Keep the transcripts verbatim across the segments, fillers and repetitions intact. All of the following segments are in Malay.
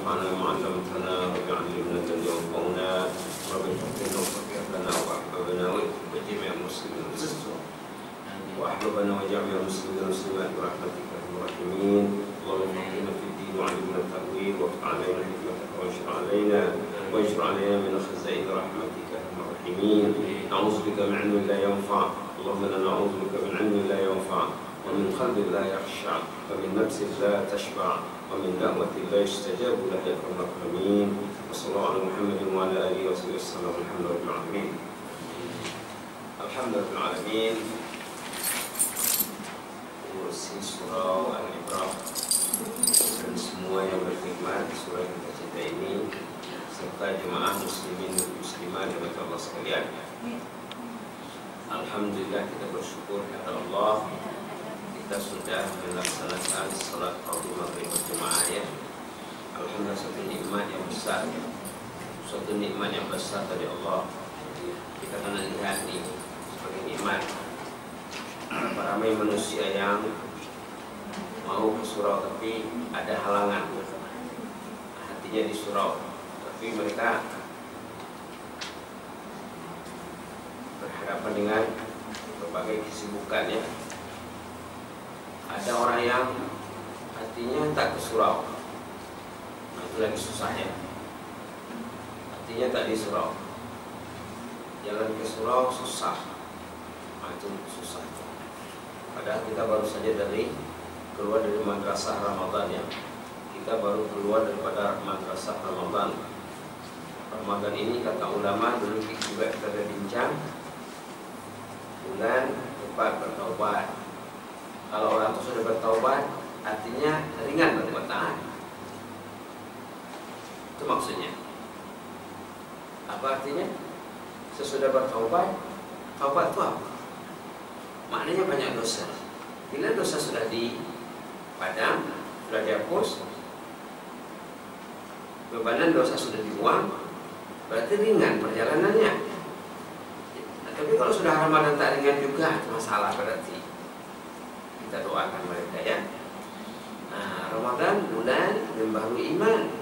وانفعنا بما علمتنا رب علمنا الذي ينفعنا رب فقنا وفقه لنا وأحببنا وجميع المسلمين وأحببنا وجميع المسلمين والمسلمات برحمتك يا أرحم الراحمين. اللهم فقهنا في الدين وعلمنا التأويل وافتح علينا حكمتك وانشر علينا وانشر علينا من خزائن رحمتك يا أرحم الراحمين. نعوذ بك من علم لا ينفع، اللهم انا نعوذ بك من علم لا ينفع ومن قلب لا يخشع ومن نفس لا تشبع ومن دعوة لا يستجاب لها يا أرحم الراحمين. وصلى الله على محمد وعلى آله وصحبه وسلم. الحمد لله رب العالمين. الحمد لله رب العالمين. Urusi surau Al-Ibrah dan semua yang berkhidmat di surau yang kita cinta ini, serta jemaah muslimin dan muslimat yang Allah sekalian. Alhamdulillah, kita bersyukur kepada Allah, kita sudah melaksanakan salat fardhu maghrib berjemaah ya. Alhamdulillah, suatu nikmat yang besar ya. Suatu nikmat yang besar dari Allah. Kita akan lihat nih sebagai nikmat. Berapa ramai manusia yang mau ke surau tapi ada halangan, hatinya di surau, tapi mereka berhadapan dengan berbagai kesibukan ya. Ada orang yang hatinya tak ke surau, nah, itu lagi susahnya. Hatinya tak di surau, jalan ke surau susah, nah, itu susah. Padahal kita baru saja dari keluar dari madrasah Ramadan ya. Kita baru keluar daripada madrasah Ramadan. Ramadan ini kata ulama dulu juga kita ada bincang, bulan tepat bertaubat. Kalau orang itu sudah bertaubat, artinya ringan perbuatan. Itu maksudnya. Apa artinya? Sesudah bertaubat, taubat itu apa? Maknanya banyak dosa. Bila dosa sudah dipadam, sudah dihapus, bebanan dosa sudah dibuang, berarti ringan perjalanannya. Nah, tapi kalau sudah Ramadan tak ringan juga, itu masalah berarti. Kita doakan mereka ya. Nah, Ramadan bulan membaru iman.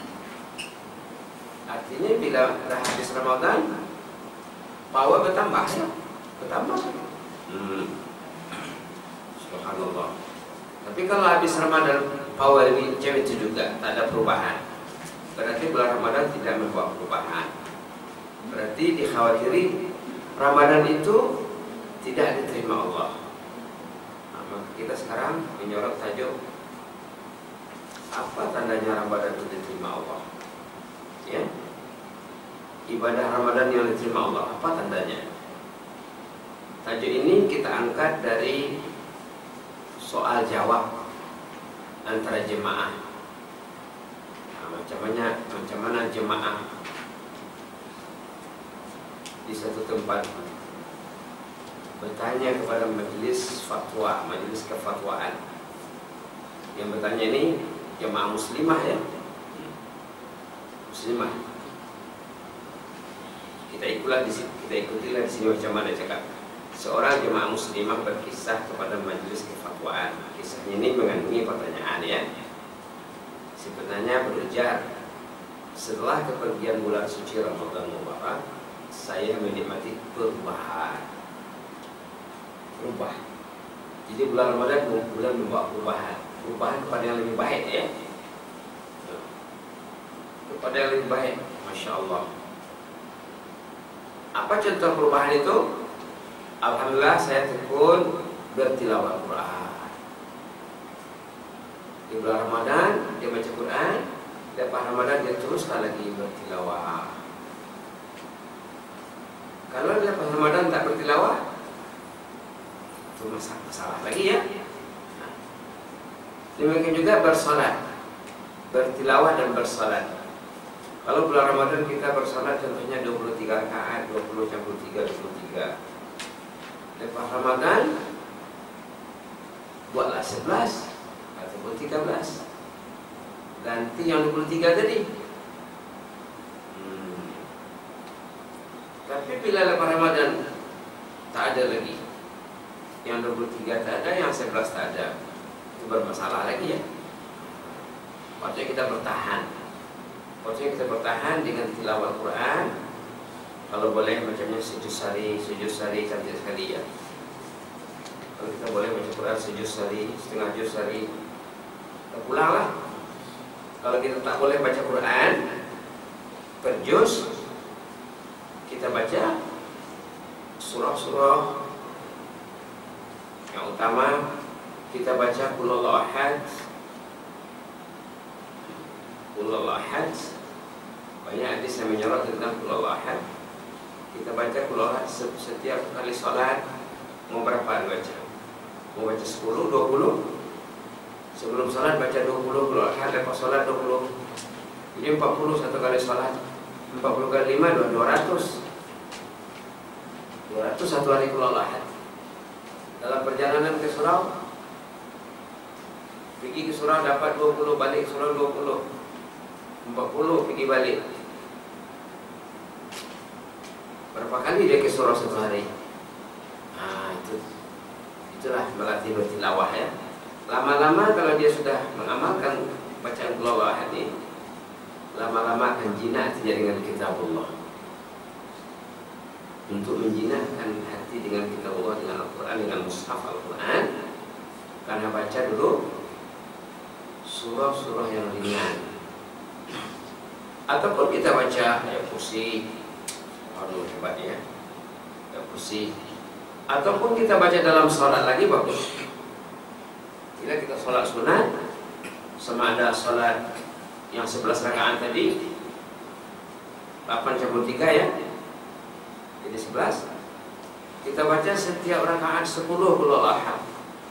Artinya bila dah habis Ramadan, power bertambah ya, bertambah. Hmm. Subhanallah. Tapi kalau habis Ramadan power ini cewek itu juga tak ada perubahan, berarti bulan Ramadan tidak membawa perubahan. Berarti dikhawatiri Ramadan itu tidak diterima Allah. Nah, maka kita sekarang menyorot tajuk apa tandanya Ramadan itu diterima Allah ya. Ibadah Ramadan yang diterima Allah, apa tandanya? Tajuk ini kita angkat dari soal jawab antara jemaah. Nah, macam mana, macam mana jemaah di satu tempat bertanya kepada majelis fatwa, majelis kefatwaan. Yang bertanya ini jemaah muslimah ya, muslimah. Kita ikutlah di sini, kita ikutilah di sini macam mana cakap. Seorang jemaah muslimah berkisah kepada majelis kefatwaan. Kisahnya ini mengandungi pertanyaan ya. Sebenarnya berujar, setelah kepergian bulan suci Ramadan Mubarak, saya menikmati perubahan. Berubah. Jadi bulan Ramadan bulan membawa perubahan. Perubahan kepada yang lebih baik ya. Kepada yang lebih baik. Masya Allah. Apa contoh perubahan itu? Alhamdulillah saya tekun bertilawah Quran. Di bulan Ramadan dia baca Quran, lepas Ramadan dia teruskan lagi bertilawah. Kalau lepas Ramadan tak bertilawah, itu masalah, masalah lagi ya. Nah, demikian juga bersolat, bertilawah dan bersolat. Kalau bulan Ramadan kita bersolat contohnya dua puluh tiga rakaat, dua puluh campur tiga, dua puluh tiga. Lepas Ramadan buatlah sebelas ataupun tiga belas. Ganti yang dua puluh tiga tadi. hmm. Tapi bila lepas Ramadan tak ada lagi, yang dua puluh tiga tak ada, yang sebelas tak ada, itu bermasalah lagi ya. Waktu kita bertahan Maksudnya kita bertahan dengan tilawah Al-Quran. Kalau boleh macamnya sujud sehari, sujud sehari cantik sekali ya. Kalau kita boleh baca Quran sejuz sehari, setengah juz sehari, kita pulanglah. Kalau kita tak boleh baca Quran per juz, kita baca surah-surah yang utama. Kita baca Qul Huwallahu Ahad, Qul Huwallahu Ahad. Banyak hadis yang menyorot tentang Qul Huwallahu Ahad. Kita baca Qul Huwallahu Ahad setiap kali salat. Mau berapa baca? Mau baca sepuluh, dua puluh. Sebelum salat baca dua puluh Qul Huwallahu Ahad, lepas salat dua puluh. Jadi empat puluh satu kali salat. empat puluh kali lima, dua ratus. dua ratus satu hari Qul Huwallahu Ahad. Dalam perjalanan ke surau, pergi ke surau dapat dua puluh, balik ke surau dua puluh, empat puluh pergi balik. Berapa kali dia ke surau satu hari? Ah, itu itulah melatih bertilawah ya. Lama-lama kalau dia sudah mengamalkan bacaan Qul Huwallahu Ahad ini, lama-lama akan jinak hatinya dengan kitabullah. Untuk menjinakkan hati dengan kitabullah, dengan Al-Quran, dengan mushaf Al-Quran, karena baca dulu surah-surah yang ringan. Ataupun kita baca ayat kursi, aduh hebat ya, ayat kursi. Ataupun kita baca dalam sholat lagi bagus. Bila kita sholat sunat, sama ada sholat yang sebelas rakaat tadi, delapan campur tiga ya, jadi sebelas. Kita baca setiap rakaat sepuluh Qul Huwallahu Ahad.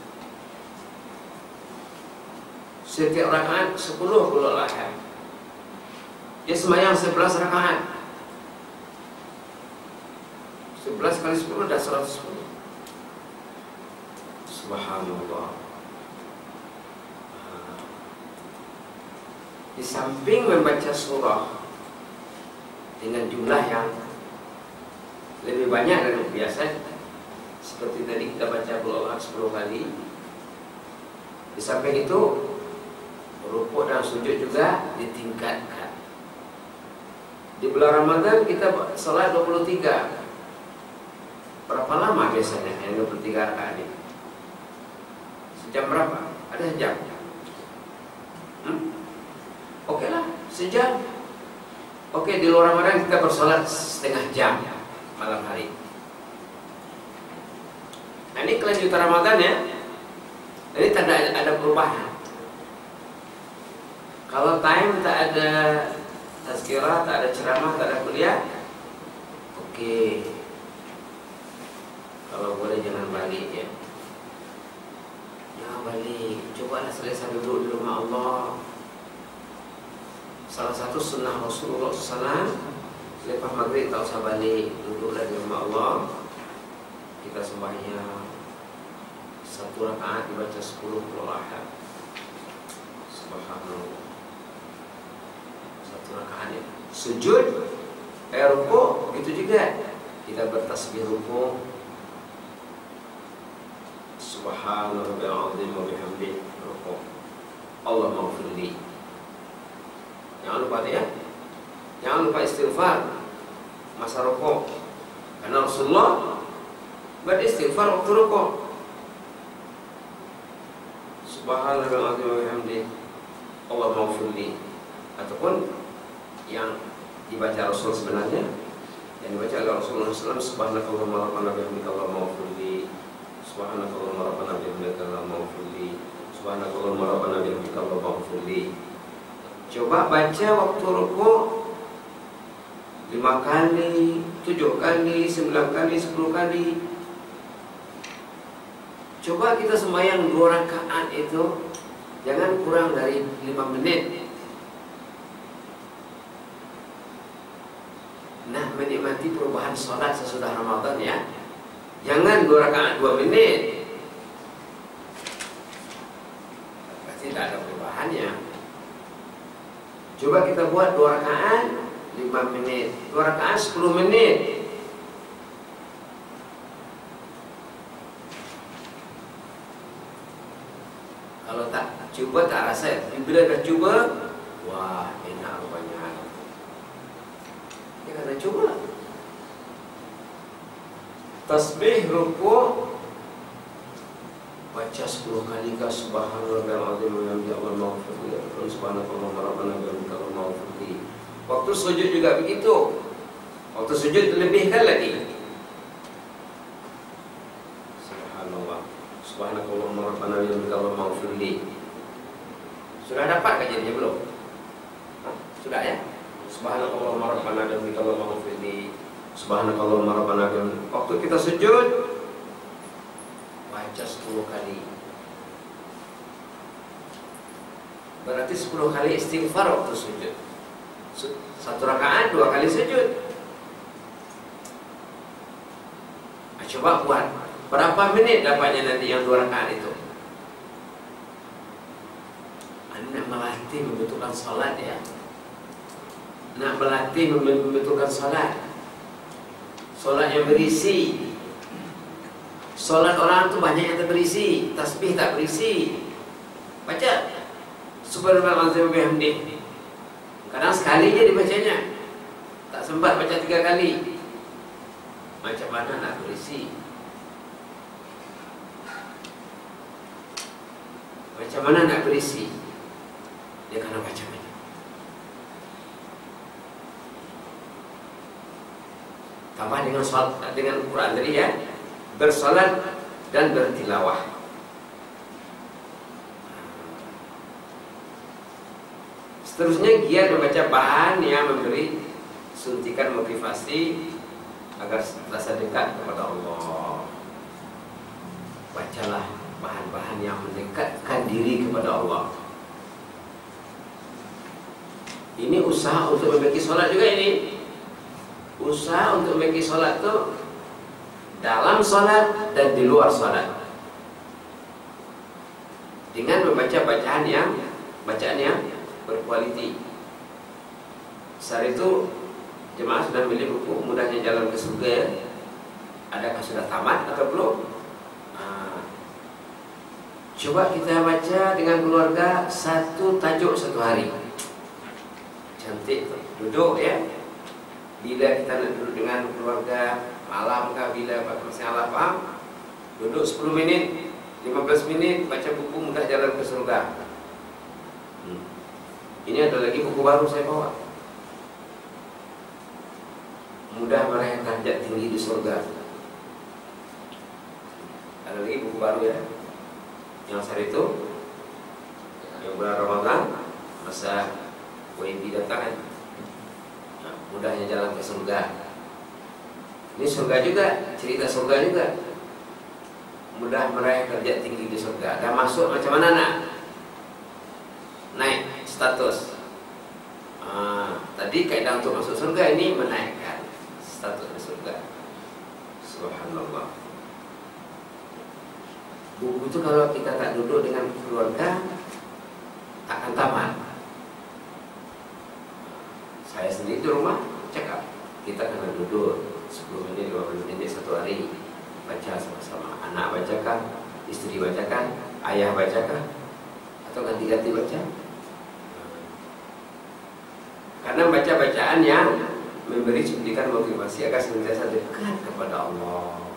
Setiap rakaat sepuluh Qul Huwallahu Ahad. Dia sembahyang sebelas rakaat. sebelas kali sepuluh dah seratus sepuluh. Subhanallah. Di samping membaca surah dengan jumlah yang lebih banyak dari biasa, seperti tadi kita baca Qul Huwallahu Ahad sepuluh kali. Di samping itu, rukuk dan sujud juga ditingkatkan. Di bulan Ramadan kita salat dua puluh tiga. Berapa lama biasanya yang dua puluh tiga rakaat ini? Sejam berapa? Ada sejam? Hmm? Oke lah, sejam. Oke, di luar Ramadan kita bersolat setengah jam malam hari. Nah, ini kelanjutan Ramadan ya. Jadi tak ada, ada perubahan. Kalau time tak ada tazkirah, tak ada ceramah, tak ada kuliah, oke. Kalau boleh jangan balik ya. Jangan balik. Cobalah selesai duduk di rumah Allah. Salah satu sunnah Rasulullah shallallahu alaihi wasallam, lepas maghrib tak usah balik, duduklah di rumah Allah. Kita sembahyang satu rakaat dibaca sepuluh Qul Huwallahu Ahad. Subhanallah. Satu rakaat ya. Sujud, eh rukuk, begitu juga. Kita bertasbih rukuk. Subhanallahil azim wa bihamdihi rukuk. Allah maghfirli. Jangan lupa ya. Jangan lupa istighfar masa rukuk. Karena Rasulullah beristighfar waktu rukuk. Subhanallahil azim wa bihamdihi Allah maghfirli. Ataupun yang dibaca Rasul sebenarnya, yang dibaca oleh Rasulullah shallallahu alaihi wasallam, subhanakallahumma rabbana bihamdika Allah maghfirli. Subhanakallahumma rabbana bihamdika Allah maghfirli. Subhanakallahumma rabbana bihamdika Allah maghfirli. Coba baca waktu rukuk lima kali, tujuh kali, sembilan kali, sepuluh kali. Coba kita sembahyang dua rakaat itu jangan kurang dari lima menit. Nah, menikmati perubahan sholat sesudah Ramadan ya. Jangan dua rakaat dua menit. Berarti tidak ada perubahannya. Coba kita buat dua rakaat lima menit, dua rakaat sepuluh menit. Kalau tak coba tak rasa. Bila dah coba, wah enak rupanya. Dia kata coba. Tasbih rukuk baca sepuluh kali kah subhanallahil azim wa bihamdihi subhanallah rabbana wa bihamdihi. Waktu sujud juga begitu. Waktu sujud lebihkan lagi. Subhanallah subhanallah rabbana wa bihamdihi. Sudah dapat kajiannya belum? Hah? Sudah ya? Subhanallah rabbana wa bihamdihi. Subhanallah rabbana wa bihamdihi. Waktu kita sujud baca sepuluh kali. Berarti sepuluh kali istighfar waktu sujud. Satu rakaat dua kali sujud. Nah, coba buat. Berapa menit dapatnya nanti yang dua rakaat itu? Anda melatih membentukkan salat ya. Nak melatih membentukkan salat. Salat yang berisi. Solat orang tu banyak yang tak berisi, tasbih tak berisi. Baca subhanallah wa bihamdihi. Kadang sekali je dibacanya. Tak sempat baca tiga kali. Macam mana nak berisi? Macam mana nak berisi? Dia kena baca banyak. Tambah dengan solat, dengan Quran tadi ya. Bersalat dan bertilawah. Seterusnya giat membaca bahan yang memberi suntikan motivasi agar rasa dekat kepada Allah. Bacalah bahan-bahan yang mendekatkan diri kepada Allah. Ini usaha untuk memiliki solat juga ini. Usaha untuk memiliki solat itu dalam solat dan di luar solat, dengan membaca bacaan yang bacaan yang berkualiti. Saat itu jemaah sudah memilih buku Mudahnya Jalan ke Surga. Adakah sudah tamat atau belum? Nah, coba kita baca dengan keluarga satu tajuk satu hari. Cantik tuh. Duduk ya. Bila kita nak duduk dengan keluarga malam kah, bila masih lapang, duduk sepuluh minit, lima belas minit baca buku Mudah Jalan ke Surga. hmm. Ini ada lagi buku baru saya bawa, Mudah Meraih Derajat Tinggi di Surga. Ada lagi buku baru ya. Yang saat itu yang bulan Ramadan masa W I B datang, nah, Mudahnya Jalan ke Surga. Ini surga juga, cerita surga juga. Mudah meraih derajat tinggi di surga. Dah masuk macam mana nak? Naik status. Ah, tadi kaidah untuk masuk surga, ini menaikkan status di surga. Subhanallah. Buku itu kalau kita tak duduk dengan keluarga takkan tamat. Saya sendiri di rumah cakap, kita kena duduk sepuluh menit, dua puluh menit satu hari, baca sama-sama. Anak bacakan, istri bacakan, ayah bacakan, atau ganti-ganti baca. Karena baca bacaan yang memberi suntikan motivasi agar senantiasa dekat kepada Allah.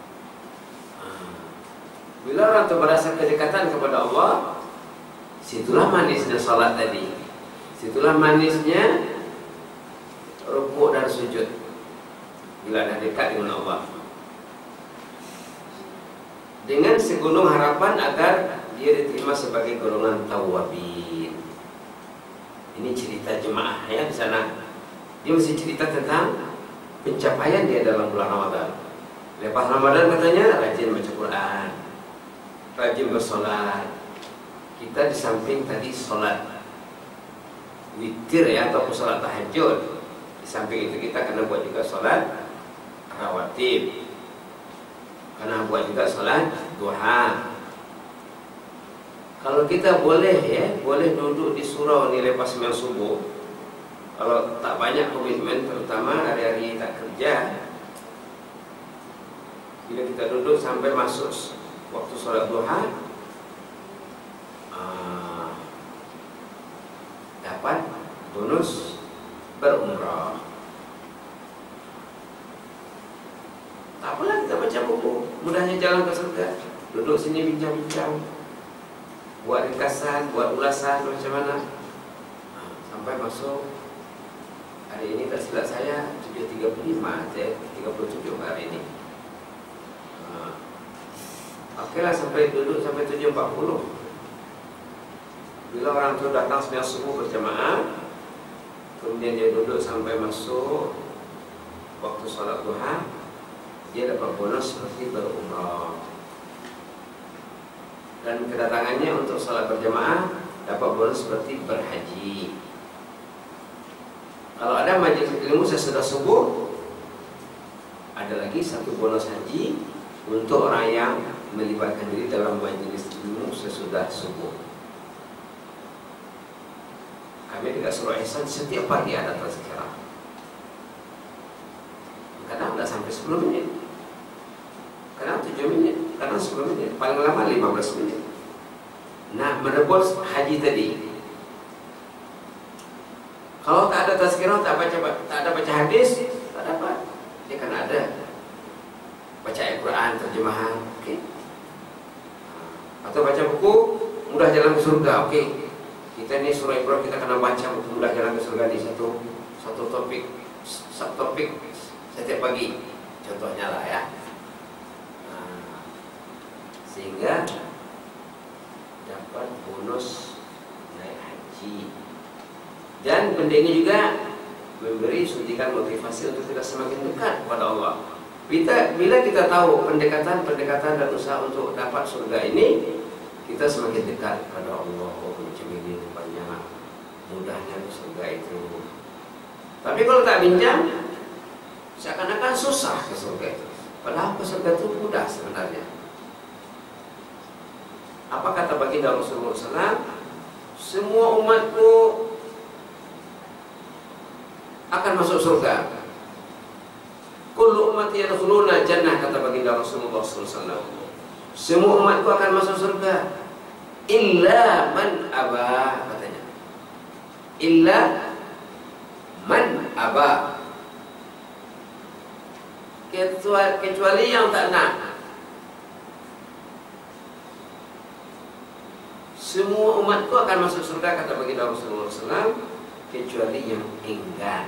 Bila orang itu merasa kedekatan kepada Allah, situlah manisnya salat tadi, situlah manisnya rukuk dan sujud. Bila dah dekat dengan Allah, dengan segunung harapan agar dia diterima sebagai golongan tawabin. Ini cerita jemaah ya di sana. Dia mesti cerita tentang pencapaian dia dalam bulan Ramadan. Lepas Ramadan katanya rajin baca Quran, rajin bersolat. Kita di samping tadi solat witir ya, atau solat tahajud. Di samping itu kita kena buat juga solat rawatib, karena buat juga salat duha. Kalau kita boleh ya, boleh duduk di surau ni lepas sembahyang subuh. Kalau tak banyak komitmen, terutama hari-hari tak kerja, bila kita duduk sampai masuk waktu salat duha, uh, dapat bonus berumrah. mudahnya jalan ke surga. Duduk sini bincang-bincang, buat ringkasan, buat ulasan macam mana. Nah, sampai masuk hari ini tak silap saya tujuh tiga puluh lima, tiga puluh tujuh hari ini. Nah, okeylah sampai duduk sampai tujuh empat puluh. Bila orang tu datang sembahyang subuh berjamaah, kemudian dia duduk sampai masuk waktu solat duha, dia dapat bonus seperti berumrah. Dan kedatangannya untuk solat berjamaah dapat bonus seperti berhaji. Kalau ada majlis ilmu sesudah subuh, ada lagi satu bonus haji untuk orang yang melibatkan diri dalam majlis ilmu sesudah subuh. Kami dekat Surau Ihsan setiap pagi ada tazkirah. Kadang tidak sampai sepuluh minit, kadang tujuh minit, kadang sepuluh minit, paling lama lima belas minit. Nah, menebus haji tadi. Kalau tak ada tazkirah, tak baca, tak ada baca hadis, tak dapat. Dia kan ada baca Al-Quran, terjemahan, okey. Atau baca buku Mudah Jalan ke Surga, okey. Kita ni surah Ibrahim kita kena baca Mudah Jalan ke Surga di satu satu topik, subtopik setiap pagi. Contohnya lah ya. Nah, sehingga dapat bonus naik haji. Dan benda ini juga memberi suntikan motivasi untuk kita semakin dekat kepada Allah. Kita, bila kita tahu pendekatan-pendekatan dan usaha untuk dapat surga ini, kita semakin dekat kepada Allah. Oh, macam ini banyak mudahnya surga itu. Tapi kalau tak bincang, seakan-akan susah ke surga itu. Padahal ke surga itu mudah sebenarnya. Apa kata baginda Rasulullah shallallahu alaihi wasallam? Semua umatku akan masuk surga. Kullu ummati yadkhuluna jannah, kata baginda Rasulullah shallallahu alaihi wasallam. Semua umatku akan masuk surga, illa man aba, katanya. Illa man aba, kecuali, kecuali yang tak nak. Semua umatku akan masuk surga, kata baginda Rasulullah shallallahu alaihi wasallam, kecuali yang enggan.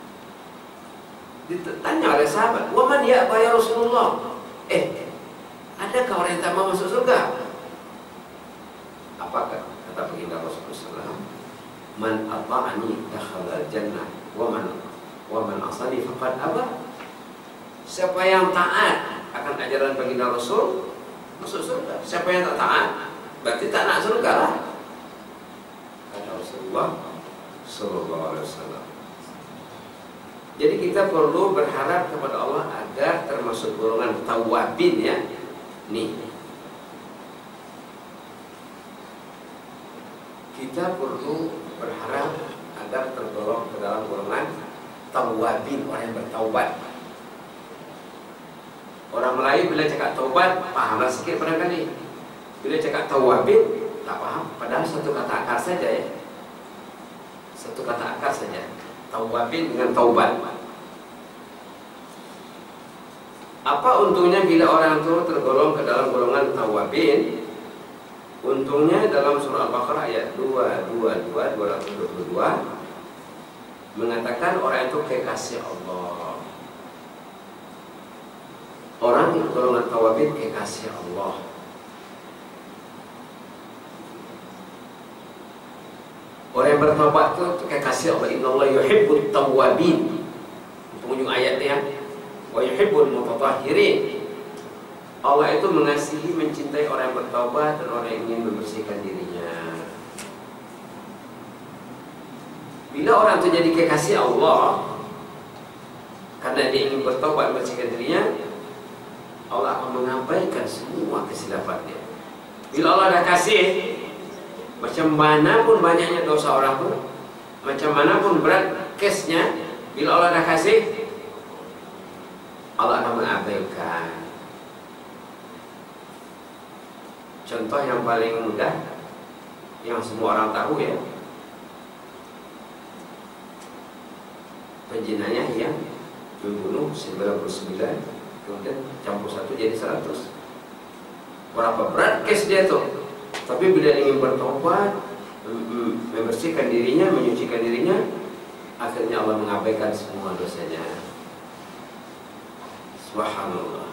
Ditanya oleh sahabat, "Wa man ya ya Rasulullah?" Eh, adakah orang yang tak mau masuk surga? Apakah kata baginda Rasulullah shallallahu alaihi wasallam? Man ata'ani dakhala jannah wa man wa man asani faqad aba. Siapa yang taat akan ajaran baginda Rasul masuk surga. Siapa yang tak taat berarti tak nak surga lah, kata Rasulullah sallallahu alaihi wasallam. Jadi kita perlu berharap kepada Allah agar termasuk golongan tawabin ya. Nih, kita perlu berharap agar tergolong ke dalam golongan tawabin, orang yang bertaubat. Orang Melayu bila cakap taubat pahamlah sikit barangkali. Bila cakap tawabin tak paham. Padahal satu kata akar saja ya. Satu kata akar saja. Tawabin dengan taubat. Apa untungnya bila orang itu tergolong ke dalam golongan tawabin? Untungnya dalam surah Al-Baqarah ayat dua ratus dua puluh dua, dua ratus dua puluh dua mengatakan orang itu kekasih Allah. Orang itu golongan tawabin kekasih Allah. Orang yang bertaubat itu kekasih Allah. Innallaha yuhibbut tawwabin. Penghujung ayatnya, wa yuhibbul mutatahhirin. Allah itu mengasihi, mencintai orang yang bertaubat dan orang yang ingin membersihkan dirinya. Bila orang itu jadi kekasih Allah karena dia ingin bertaubat, membersihkan dirinya, Allah akan mengabaikan semua kesilapannya. Bila Allah dah kasih, macam mana pun banyaknya dosa orang tu, macam mana pun berat kesnya, bila Allah dah kasih, Allah akan mengabaikan. Contoh yang paling mudah, yang semua orang tahu ya, penzinanya yang membunuh sembilan puluh sembilan kemudian campur satu jadi seratus. Berapa berat case dia tuh. Tapi bila ingin bertobat, membersihkan dirinya, menyucikan dirinya, akhirnya Allah mengabaikan semua dosanya. Subhanallah.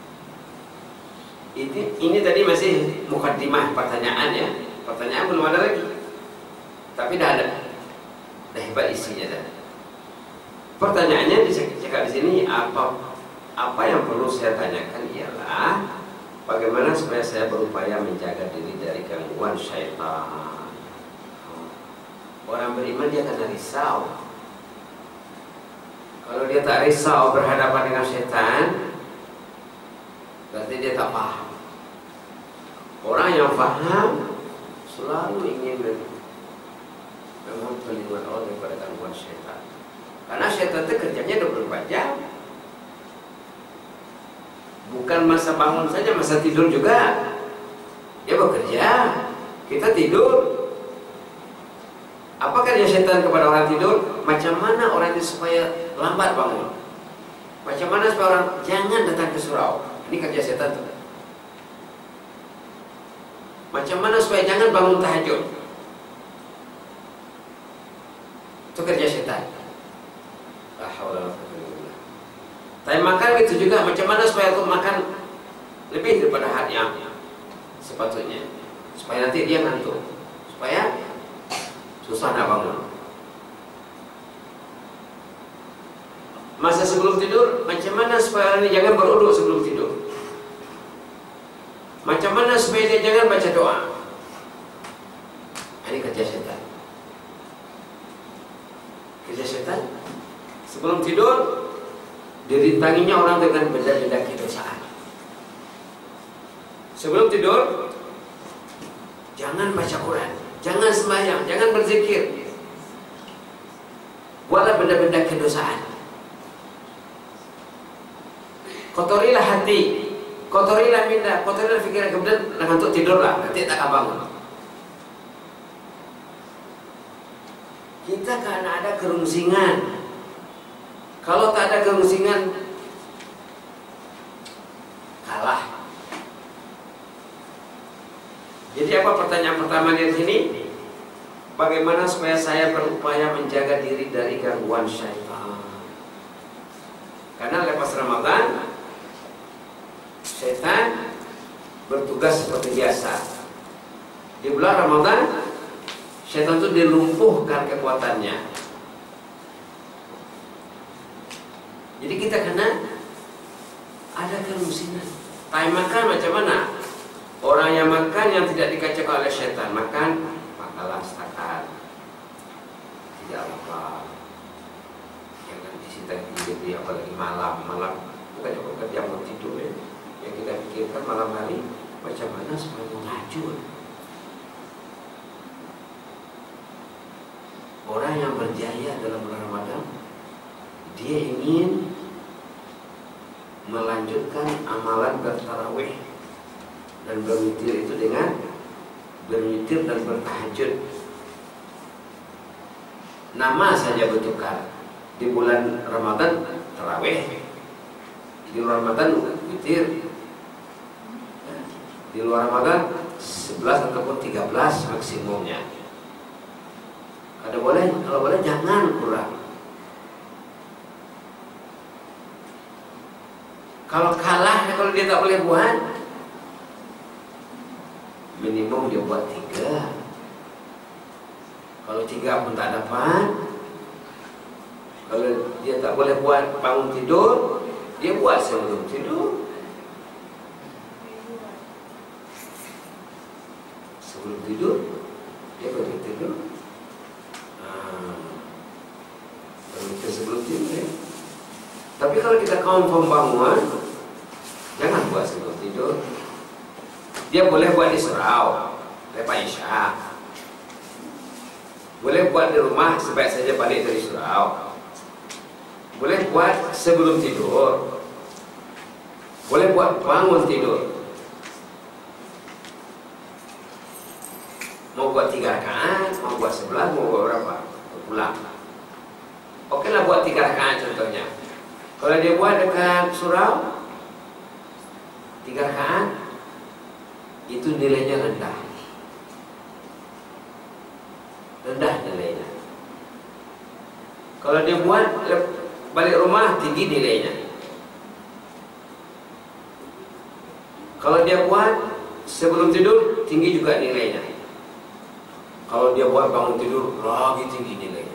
Ini, ini tadi masih mukaddimah pertanyaan ya. Pertanyaan belum ada lagi. Tapi dah ada. Dah hebat isinya dah. Pertanyaannya dicekak di sini, apa apa yang perlu saya tanyakan ialah bagaimana supaya saya berupaya menjaga diri dari gangguan syaitan. Orang beriman dia akan risau. Kalau dia tak risau berhadapan dengan syaitan, berarti dia tak paham. Orang yang paham selalu ingin memohon perlindungan Allah daripada gangguan syaitan. Karena syaitan itu kerjanya dua puluh empat jam. Bukan masa bangun saja, masa tidur juga dia bekerja. Kita tidur. Apa kerja syaitan kepada orang tidur? Macam mana orang itu supaya lambat bangun? Macam mana supaya orang jangan datang ke surau? Ini kerja syaitan tuh. Macam mana supaya jangan bangun tahajud? Itu kerja syaitan. La haula wala quwwata illa billah. Tapi makan itu juga, macam mana supaya aku makan lebih daripada hari yang sepatutnya, supaya nanti dia ngantuk, supaya susah nak bangun. Masa sebelum tidur, macam mana supaya orang ini jangan beruduk sebelum tidur? Macam mana supaya dia jangan baca doa? Ini kerja syaitan. Kerja syaitan. Sebelum tidur dirintanginya orang dengan benda-benda kedosaan. Sebelum tidur jangan baca Quran, jangan sembahyang, jangan berzikir. Buatlah benda-benda kedosaan. Kotorilah hati, kotorilah minda, kotorilah fikiran, kemudian ngantuk tidurlah, nanti tak akan bangun. Kita karena ada kerungsingan. Kalau tak ada kerungsingan, kalah. Jadi apa pertanyaan pertama di sini? Bagaimana supaya saya berupaya menjaga diri dari gangguan syaitan? Karena lepas Ramadan, syaitan bertugas seperti biasa. Di bulan Ramadan, syaitan itu dilumpuhkan kekuatannya. Jadi kita kena ada kerumusinan. Time makan macam mana? Orang yang makan yang tidak dikacaukan oleh syaitan, makan makanlah setakat, tidak apa. Jangan disita jadi apalagi malam malam bukan cuma kerja mau tidur ya. Yang kita pikirkan malam hari macam mana supaya mengajur. Orang yang berjaya dalam bulan Ramadan, dia ingin melanjutkan amalan bertarawih dan berwitir itu dengan berwitir dan bertahajud. Nama saja bertukar. Di bulan Ramadan tarawih, di luar Ramadan witir, di luar Ramadan sebelas ataupun tiga belas maksimumnya. Kalau boleh, kalau boleh jangan kurang. Kalau kalah, kalau dia tak boleh buat, minimum dia buat tiga. Kalau tiga pun tak dapat, kalau dia tak boleh buat bangun tidur, dia buat sebelum tidur. Sebelum tidur, dia boleh tidur. Nah, sebelum tidur ya. Tapi kalau kita kaum pembangunan, jangan buat sebelum tidur. Dia boleh buat di surau, lepas isya. Boleh buat di rumah, sebaik saja balik dari surau. Boleh buat sebelum tidur. Boleh buat bangun tidur. Mau buat tiga rakaat, mau buat sebelas, mau buat berapa? Pulang. Oke lah buat tiga rakaat contohnya. Kalau dia buat dekat surau, tiga rakaat itu nilainya rendah. Rendah nilainya. Kalau dia buat balik rumah, tinggi nilainya. Kalau dia buat sebelum tidur, tinggi juga nilainya. Kalau dia buat bangun tidur, lagi tinggi nilainya.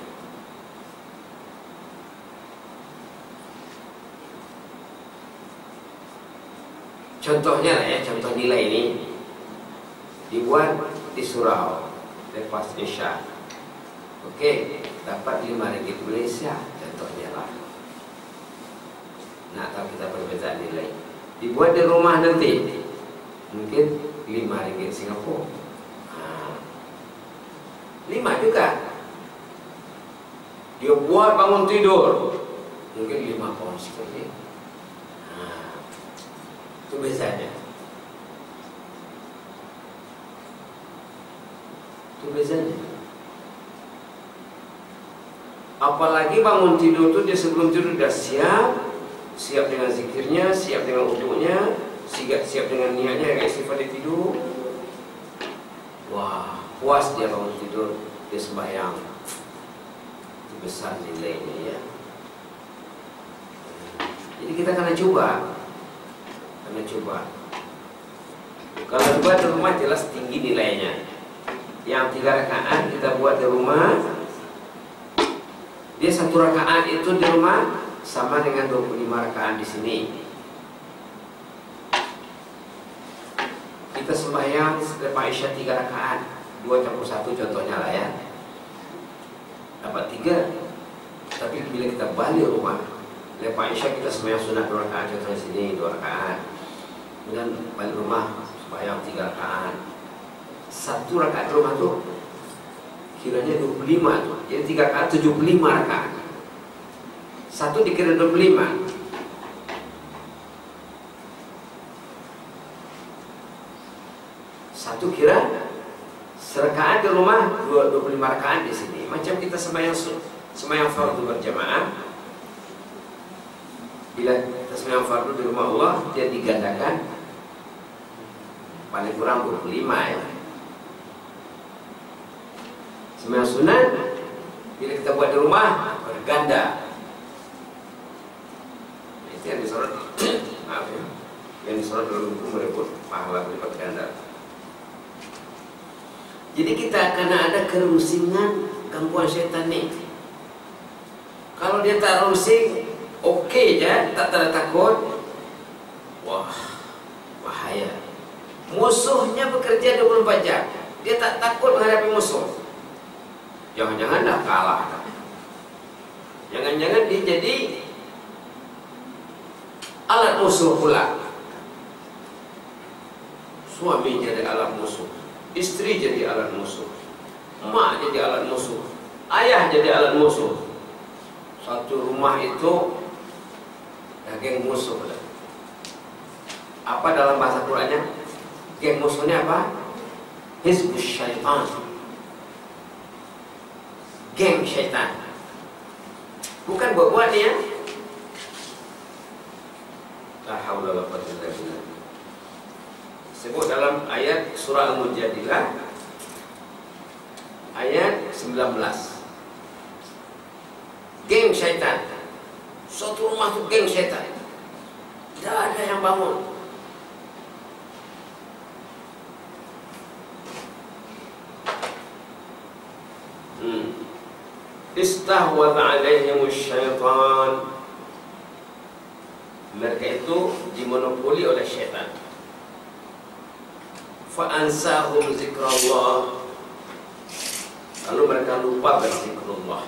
Contohnya lah ya, contoh nilai ini dibuat di surau lepas Isya. Oke, dapat lima ringgit Malaysia, contohnya lah. Nah, kalau kita perbedaan nilai, dibuat di rumah nanti mungkin lima ringgit Singapura. Nah, lima juga. Dia buat bangun tidur mungkin lima pound sekali. Nah, itu bezanya. Itu bezanya. Apalagi bangun tidur itu dia sebelum tidur sudah siap, siap dengan zikirnya, siap dengan wudhunya, siap siap dengan niatnya yang istighfar di tidur. Wah, puas dia bangun tidur, dia sembahyang. Itu besar nilainya ya. Jadi kita kena coba. Kena coba. Kalau buat di rumah jelas tinggi nilainya. Yang tiga rakaat kita buat di rumah, dia satu rakaat itu di rumah sama dengan dua puluh lima rakaat di sini. Kita sembahyang lepas Isya tiga rakaat, dua campur satu contohnya lah ya. Dapat tiga. Tapi bila kita balik rumah, lepas Isya kita sembahyang sunat dua rakaat, contohnya sini dua rakaat. Kemudian balik rumah sembahyang tiga rakaat. Satu rakaat rumah tu kiranya dua puluh lima tu. Jadi tiga rakaat tujuh puluh lima rakaat. Satu dikira dua puluh lima. Satu kira serakaat di rumah, dua puluh lima rakaat di sini. Macam kita sembahyang sembahyang fardu berjamaah. Bila kita sembahyang fardu di rumah Allah, dia digandakan paling kurang dua puluh lima ya. Sembahyang sunat bila kita buat di rumah berganda. Itu yang disorot. Maaf ya. Yang disorot dalam buku merebut pahala berlipat ganda. Jadi kita akan ada kerusingan gangguan syaitan ni. Kalau dia tak rusing, okey je, tak ada takut. Wah, bahaya. Musuhnya bekerja dua puluh empat jam. Dia tak takut menghadapi musuh. Jangan-jangan dah kalah. Jangan-jangan dia jadi alat musuh pula. Suami jadi alat musuh, istri jadi alat musuh, mak jadi alat musuh, ayah jadi alat musuh. Satu rumah itu geng musuh. Apa dalam bahasa Qurannya? Geng musuhnya apa? Hizbus syaitan. Geng syaitan. Bukan buat-buat ya. La haula wala quwwata illa billah. Sebut dalam ayat surah Al-Mujadilah ayat sembilan belas. Geng syaitan. Suatu rumah itu geng syaitan. Tidak ada yang bangun. Hmm. Istahwadha alaihimus syaitan. Mereka itu dimonopoli oleh syaitan. Fa'ansahum zikrullah. Lalu mereka lupa berzikrullah.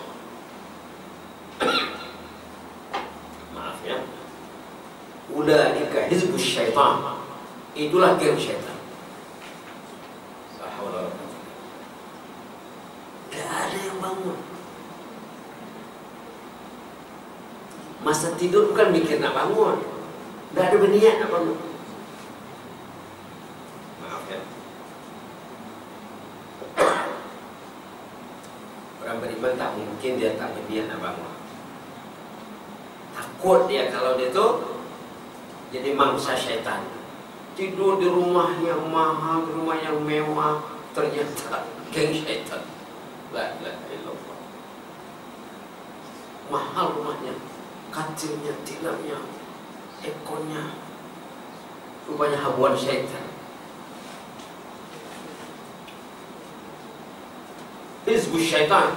Maaf ya. Ulaika hizbus syaitan. Itulah geng syaitan. Tidak ada yang bangun. Masa tidur bukan mikir nak bangun. Tidak ada berniat nak bangun. Maaf ya. Orang beriman tak mungkin dia tak berniat nak bangun. Takut dia kalau dia tu jadi mangsa syaitan. tidur di rumah yang mahal, di rumah yang mewah, ternyata geng syaitan. La ilaha illallah. Mahal rumahnya, katilnya, tilamnya, ekornya, rupanya habuan syaitan. Hizbus syaitan.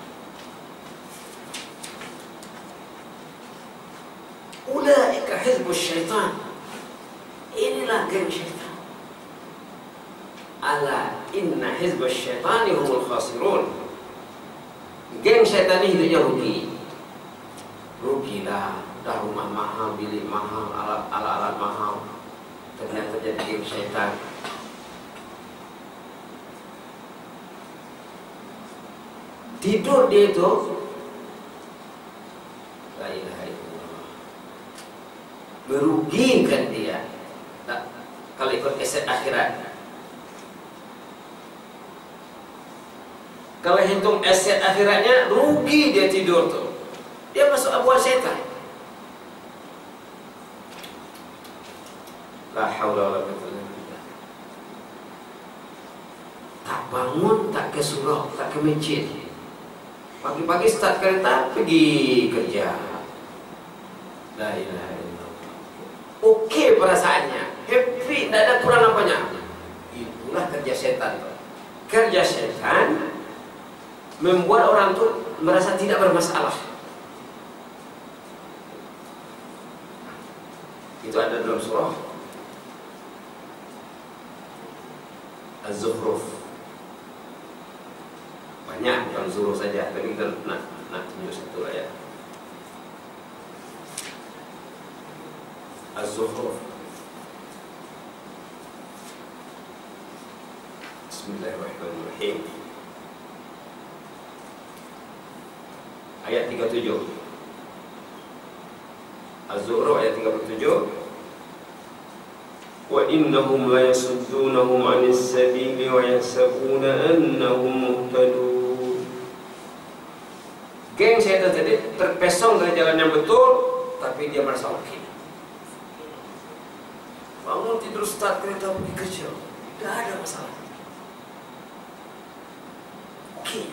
Ulaika hizbus syaitan. Inilah geng syaitan. Ala inna hizbus syaitani humul khasirun. Geng syaitan ini hidupnya rugi. Rugilah, dah rumah mahal, bilik mahal, alat-alat mahal, ternyata jadi geng syaitan. Tidur dia itu, la ilaha illallah, merugikan dia. Tak, kalau ikut aset akhirat. Kalau hitung aset akhiratnya, rugi dia tidur tuh. Dia masuk abuan syaitan. La haula wala quwwata illa billah. Tak bangun, tak ke surau, tak ke masjid. Pagi-pagi start kereta, pergi kerja. La ilaha illallah. Okey perasaannya, happy, tidak ada kurang apanya. Itulah kerja setan. Kerja setan membuat orang tu merasa tidak bermasalah. Itu ada dalam surah Az-Zukhruf. Banyak, bukan Zukhruf saja, tapi kita nak nak tunjuk satu ayat. Az-Zukhruf. Bismillahirrahmanirrahim. Ayat tiga puluh tujuh. Az-Zukhruf ayat tiga puluh tujuh. Wa innahum la yasuddunahum 'anis sabili wa yahsabuna annahum muhtadun. Geng syaitan tadi terpesong dari jalan yang betul, tapi dia merasa oke. Bangun tidur start kereta pergi kerja, tidak ada masalah. Oke.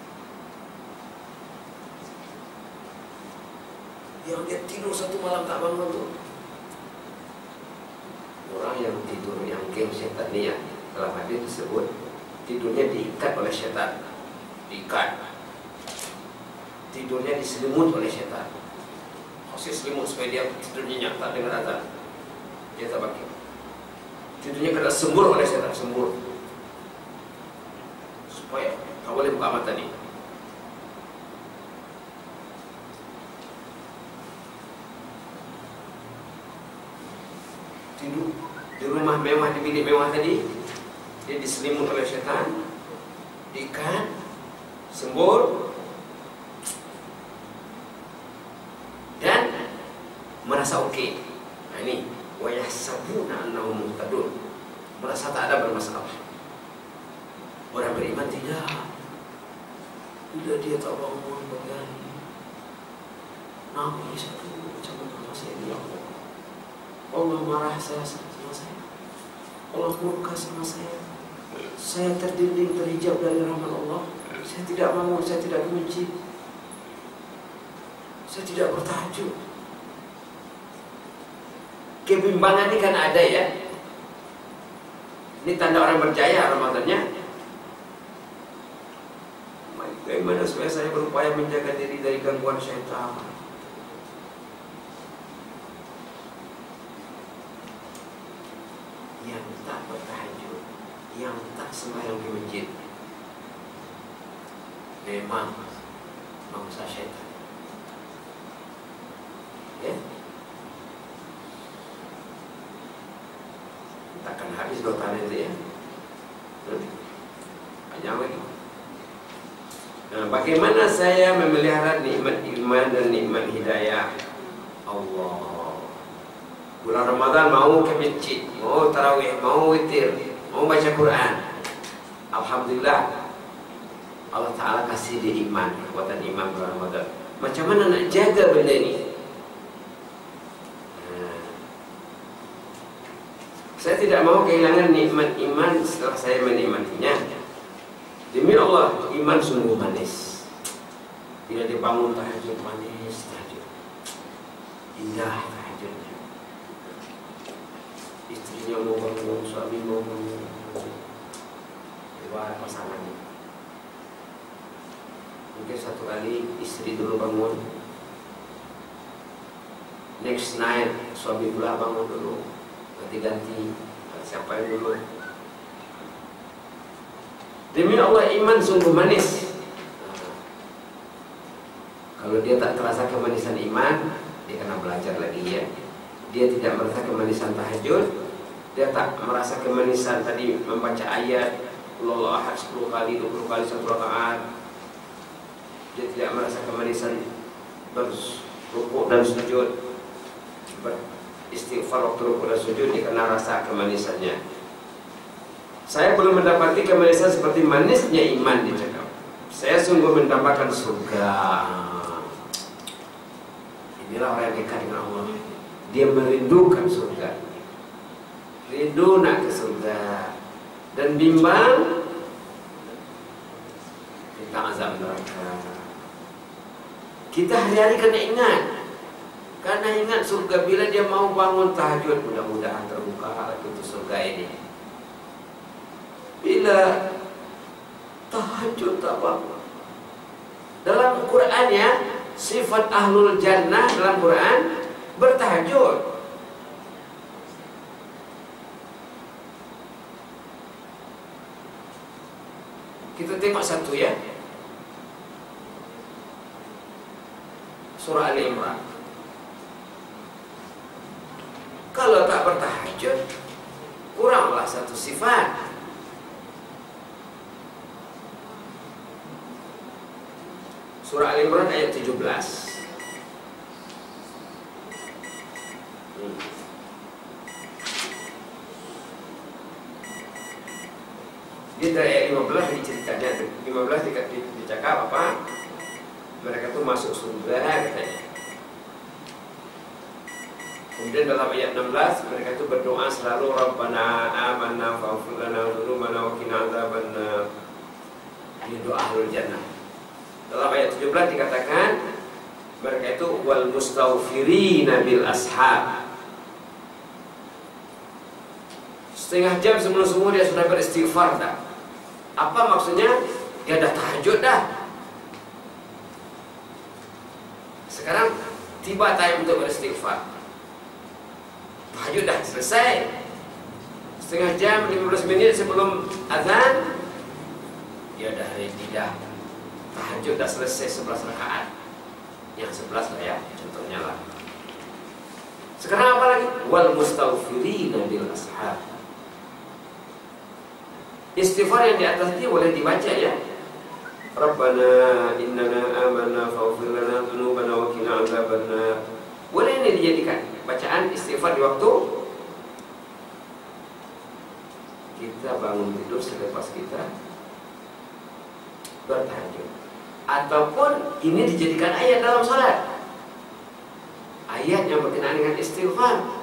Yang dia tidur satu malam tak bangun tu, orang yang tidur yang geng syaitan ni, ya, dalam hadis disebut tidurnya diikat oleh syaitan, diikat. Tidurnya diselimut oleh syaitan. Kasih selimut supaya dia tidur nyenyak, tak dengar azan. Dia tak bangkit. Tidurnya kena sembur oleh syaitan, sembur, supaya tak boleh buka mata ni. Tidur di rumah mewah, di bilik mewah tadi, dia diselimut oleh syaitan, diikat, sembur, dan merasa okey. Nah ini, wa yahsabuna annahum muhtadun, merasa tak ada bermasalah. Orang beriman tidak. Bila dia tak bangun pagi, nangis satu macam mana saya ni, Allah. Allah marah saya sama saya. Allah murka sama saya. Saya terdinding, terhijab dari rahmat Allah. Saya tidak mau, saya tidak benci. Saya tidak bertahajud. Kebimbangan ini kan ada, ya. Ini tanda orang berjaya Ramadannya. Bagaimana supaya saya berupaya menjaga diri dari gangguan syaitan? Yang tak bertahajud, yang tak sembahyang di masjid, memang mangsa syaitan. Ya, takkan habis doa itu, ya. Banyak lagi. Nah, bagaimana saya memelihara nikmat iman dan nikmat hidayah Allah? Bulan Ramadan mau ke masjid, mau tarawih, mau witir, mau baca Quran. Alhamdulillah, Allah Ta'ala kasih dia iman, kekuatan iman bulan Ramadan. Macam mana nak jaga benda ni? Nah, saya tidak mau kehilangan nikmat iman setelah saya menikmatinya. Demi Allah, iman sungguh manis. Bila dia bangun tahajud, manis tahajud, indah tahajudnya. Istrinya mau bangun, suami mau bangun, dua pasangannya. Mungkin satu kali istri dulu bangun, next night suami pula bangun dulu, ganti-ganti siapa yang dulu. Demi Allah, iman sungguh manis. Kalau dia tak terasa kemanisan iman, dia kena belajar lagi ya. Dia tidak merasa kemanisan tahajud, dia tak merasa kemanisan tadi membaca ayat Allah Ahad sepuluh kali, dua puluh kali satu rakaat. Dia tidak merasa kemanisan berrukuk dan sujud, beristighfar waktu rukuk dan sujud, dia kena rasa kemanisannya. Saya belum mendapati kemanisan seperti manisnya iman di cakap. Saya sungguh mendapatkan surga. Inilah orang yang dekat dengan Allah. Dia merindukan surga, rindu nak ke surga, dan bimbang tentang azab neraka. Kita hari-hari kena ingat, karena ingat surga. Bila dia mau bangun tahajud, mudah-mudahan terbuka pintu surga ini. Bila tahajud tak bangun, dalam Quran ya, sifat ahlul jannah dalam Quran bertahajud. Kita tengok satu ya, surah Ali Imran. Kalau tak bertahajud, kuranglah satu sifat. Surah Ali Imran ayat tujuh belas. Hmm. Dia dari ayat lima belas diceritakan. lima belas dicakap apa? Mereka tu masuk surga katanya. Kemudian dalam ayat enam belas mereka tu berdoa selalu, Rabbana amanna faghfir lana dzunubana wa qina adzabannar. Ini doa ahlul jannah. Dalam ayat tujuh belas dikatakan mereka itu wal mustaghfirina bil ashab. Setengah jam sebelum subuh dia sudah beristighfar dah. Apa maksudnya? Dia dah tahajud dah. Sekarang tiba time untuk beristighfar. Tahajud dah selesai. Setengah jam lima belas minit sebelum azan dia dah ready dah. Tahajud dah selesai sebelas rakaat. Yang sebelas lah ya, contohnya lah. Sekarang apa lagi? Wal mustaghfirina bil ashab. Istighfar yang di atas ini boleh dibaca ya. Rabbana innana amanna faghfir lana dzunubana wa qina adzabannar. Boleh ini dijadikan bacaan istighfar di waktu kita bangun tidur selepas kita bertahajud. Ataupun ini dijadikan ayat dalam salat. Ayat yang berkenaan dengan istighfar.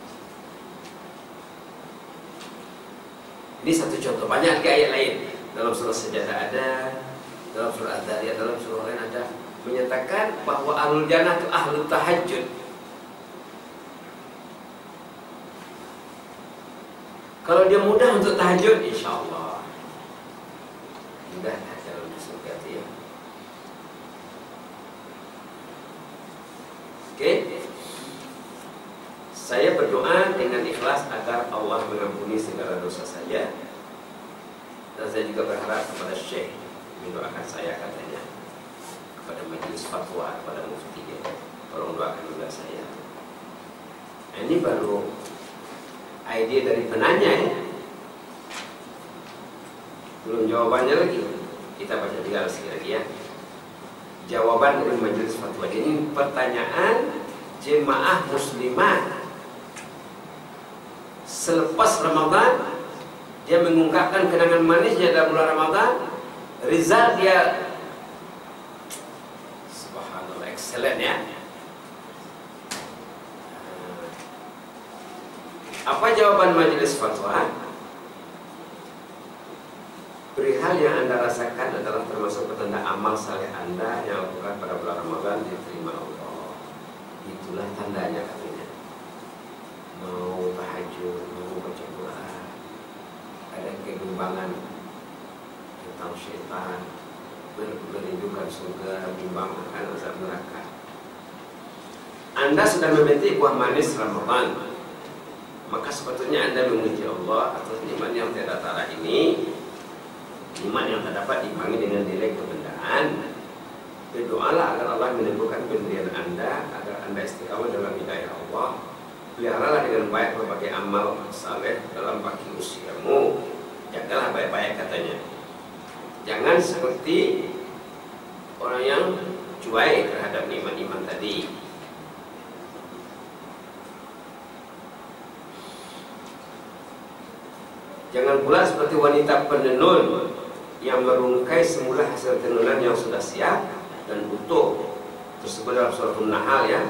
Ini satu contoh, banyak lagi ayat lain. Dalam surah Sajadah ada, dalam surah Ad-Dariyat, dalam surah lain ada, menyatakan bahwa ahlul jannah itu ahlul tahajud. Kalau dia mudah untuk tahajud, insya Allah mudah dalam surga itu ya. Oke, saya berdoa dengan ikhlas agar Allah mengampuni segala dosa saya. Dan saya juga berharap kepada Syekh mendoakan saya katanya, kepada majelis fatwa, kepada mufti ya, tolong doakan juga saya. Nah, ini baru ide dari penanya ya, belum jawabannya lagi. Kita baca juga sekali lagi ya. Jawaban dari majelis fatwa. Ini pertanyaan jemaah muslimah selepas Ramadan. Dia mengungkapkan kenangan manisnya dalam bulan Ramadan. Result dia subhanallah excellent ya. Apa jawaban majelis fatwa? Perihal yang Anda rasakan adalah termasuk petanda amal saleh Anda yang lakukan pada bulan Ramadan diterima Allah. Itulah tandanya katanya. Mau tahajud, mau baca Quran, ada kegumbangan tentang syaitan, merindukan surga, bimbang akan azab neraka. Anda sudah memetik buah manis Ramadan, maka sepatutnya Anda memuji Allah atas nikmat yang tiada tara ini, nikmat yang terdapat diimbangi dengan nilai kebendaan. Berdoalah agar Allah meneguhkan pendirian Anda, agar Anda istiqamah dalam hidayah Allah. Peliharalah dengan baik berbagai amal saleh dalam baki usiamu. Jagalah baik-baik katanya. Jangan seperti orang yang cuai terhadap nikmat iman tadi. Jangan pula seperti wanita penenun yang merungkai semula hasil tenunan yang sudah siap dan utuh. Tersebut dalam surat An-Nahl ya.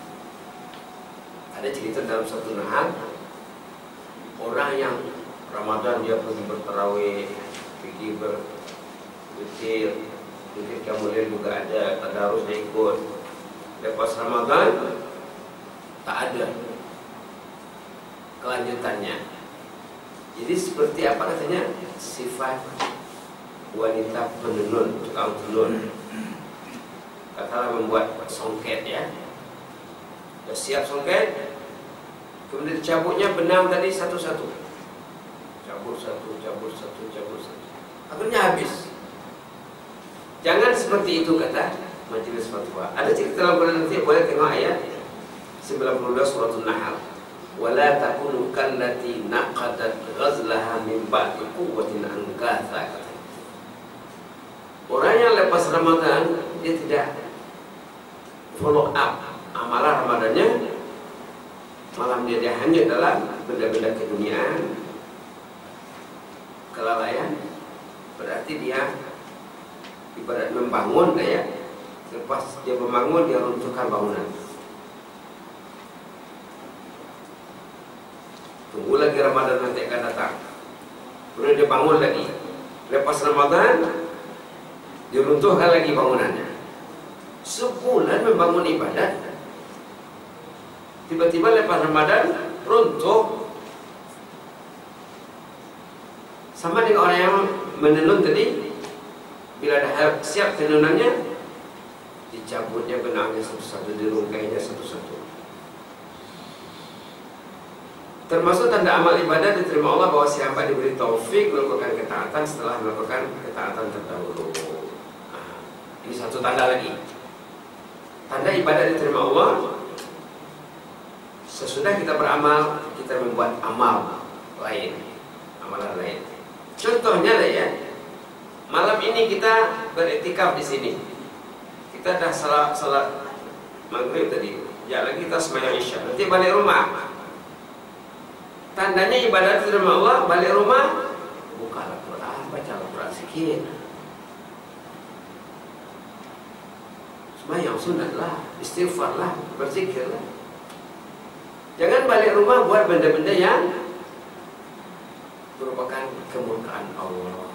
Ada cerita dalam surat An-Nahl, orang yang Ramadan dia pergi bertarawih, pergi berwitir, mungkin kemudian juga ada tadarus dia ikut. Lepas Ramadan tak ada kelanjutannya. Jadi seperti apa katanya? Sifat wanita penenun, tukang tenun. Katalah membuat songket ya. Sudah siap songket, kemudian dicabutnya benang tadi satu-satu. Cabut satu, cabut satu, cabut satu. Akhirnya habis. Jangan seperti itu kata majelis fatwa. Ada cerita dalam Quran nanti, boleh tengok ayat sembilan puluh dua surat An-Nahl. Wala takunu kallati naqadat ghazlaha min ba'di quwwatin ankatha. Orang yang lepas Ramadan dia tidak follow up amalan Ramadannya, malam dia dia hanyut dalam benda-benda keduniaan, kelalaian. Berarti dia ibarat membangun kayak lepas dia membangun dia runtuhkan bangunan. Tunggu lagi Ramadan nanti akan datang, kemudian dia bangun lagi. Lepas Ramadan dia runtuhkan lagi bangunannya. Sebulan membangun ibadat, tiba-tiba lepas Ramadan runtuh. Sama dengan orang yang menenun tadi, bila dah siap tenunannya, dicabutnya benangnya satu-satu, dirungkainya satu-satu. Termasuk tanda amal ibadah diterima Allah bahwa siapa diberi taufik melakukan ketaatan setelah melakukan ketaatan terdahulu. Nah, ini satu tanda lagi. Tanda ibadah diterima Allah, sesudah kita beramal, kita membuat amal lain, amalan lain. Contohnya lah ya, malam ini kita beriktikaf di sini. Kita dah salat salat maghrib tadi, ya lagi kita sembahyang isya. Nanti balik rumah. Tandanya ibadah diterima Allah, balik rumah, buka Al-Quran, baca Al-Quran sikit. Sembahyang sunat lah, istighfar lah, berzikir lah. Jangan balik rumah buat benda-benda yang merupakan kemurkaan Allah.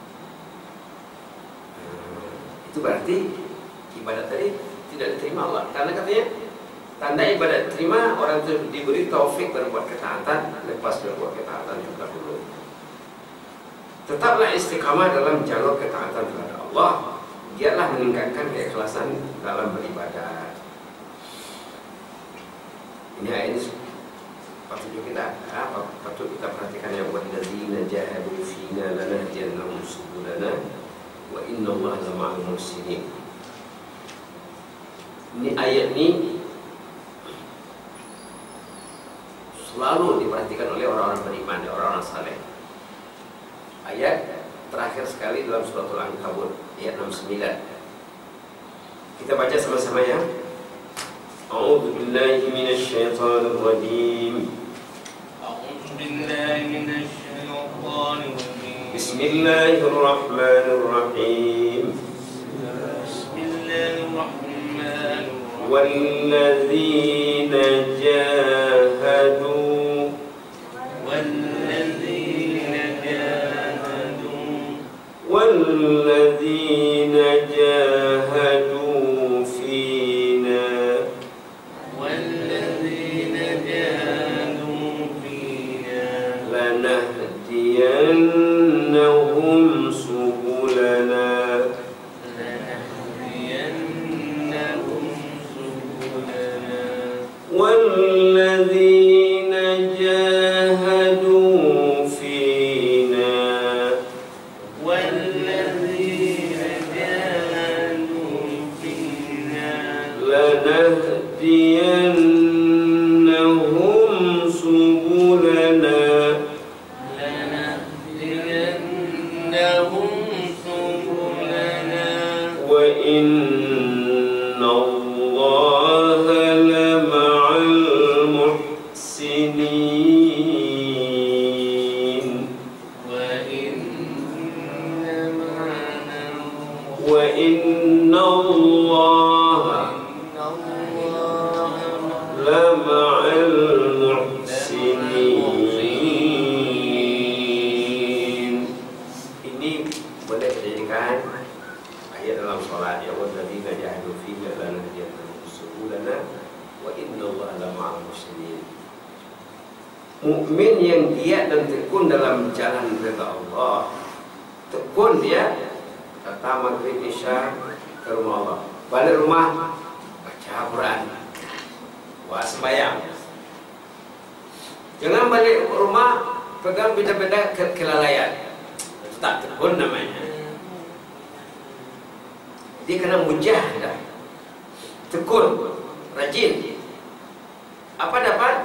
Hmm, itu berarti ibadah tadi tidak diterima Allah. Karena katanya tanda ibadat terima orang itu diberi taufik berbuat ketaatan lepas berbuat ketaatan juga dulu. Tetaplah istiqamah dalam jalur ketaatan kepada Allah. Giatlah meningkatkan keikhlasan dalam beribadah. Ini ayat ini patut kita apa patut kita perhatikan ya, walladzina jahadu fina lanahdiyannahum subulana wa innallaha lama'al muhsinin. Ini ayat ini selalu diperhatikan oleh orang-orang beriman, orang-orang saleh. Ayat terakhir sekali dalam surat Al-Ankabut ayat enam puluh sembilan. Kita baca sama-sama ya. A'udzu billahi minasy syaithanir rajim. A'udzu billahi minasy syaithanir rajim. Bismillahirrahmanirrahim. Bismillahirrahmanirrahim. Walladzina jahadu والذين جاهدوا فينا والذين جاهدوا فينا لنهدينهم سبلنا لنهدينهم سبلنا والذين جاهدوا فينا والذين جاهدوا فينا لنهدينهم سبلنا لنهدينهم سبلنا وإن الله لمع المحسنين وإن معنا وإن الله إن الله لمع المحسنين. Ini boleh dijadikan ayat dalam solat ya, walladzina jahadu fina lanahdiyannahum subulana wa innallaha lama'al muhsinin. Mukmin yang giat dan tekun dalam jalan ridha Allah, tekun dia datang maghrib isya ke rumah Allah, balik rumah baca Quran, buat sembahyang. Jangan balik rumah pegang benda-benda ke kelalaian, itu tak tekun namanya. Dia kena mujahadah, tekun, rajin. Apa dapat?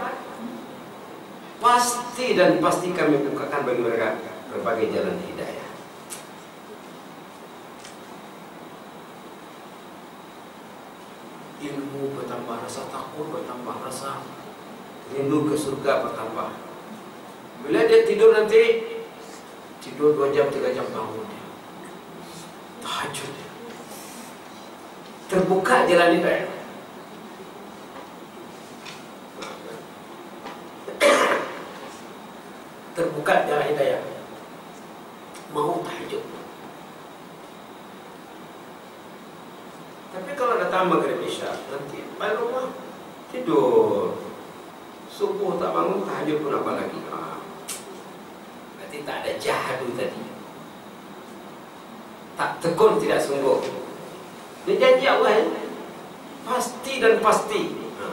Pasti dan pasti kami bukakan bagi mereka berbagai jalan hidayah. Ilmu bertambah, rasa takut bertambah, rasa rindu ke surga bertambah. Bila dia tidur nanti, tidur dua jam, tiga jam bangun dia, tahajud dia. Terbuka jalan hidayah. Terbuka jalan hidayah. Mau tahajud. Tapi kalau datang maghrib isya, nanti balik rumah tidur, subuh tak bangun, tahajud pun apa lagi? Ah, nanti tak ada jahadu tadi, tak tekun, tidak sungguh. Dia janji Allah ya, pasti dan pasti. Ah.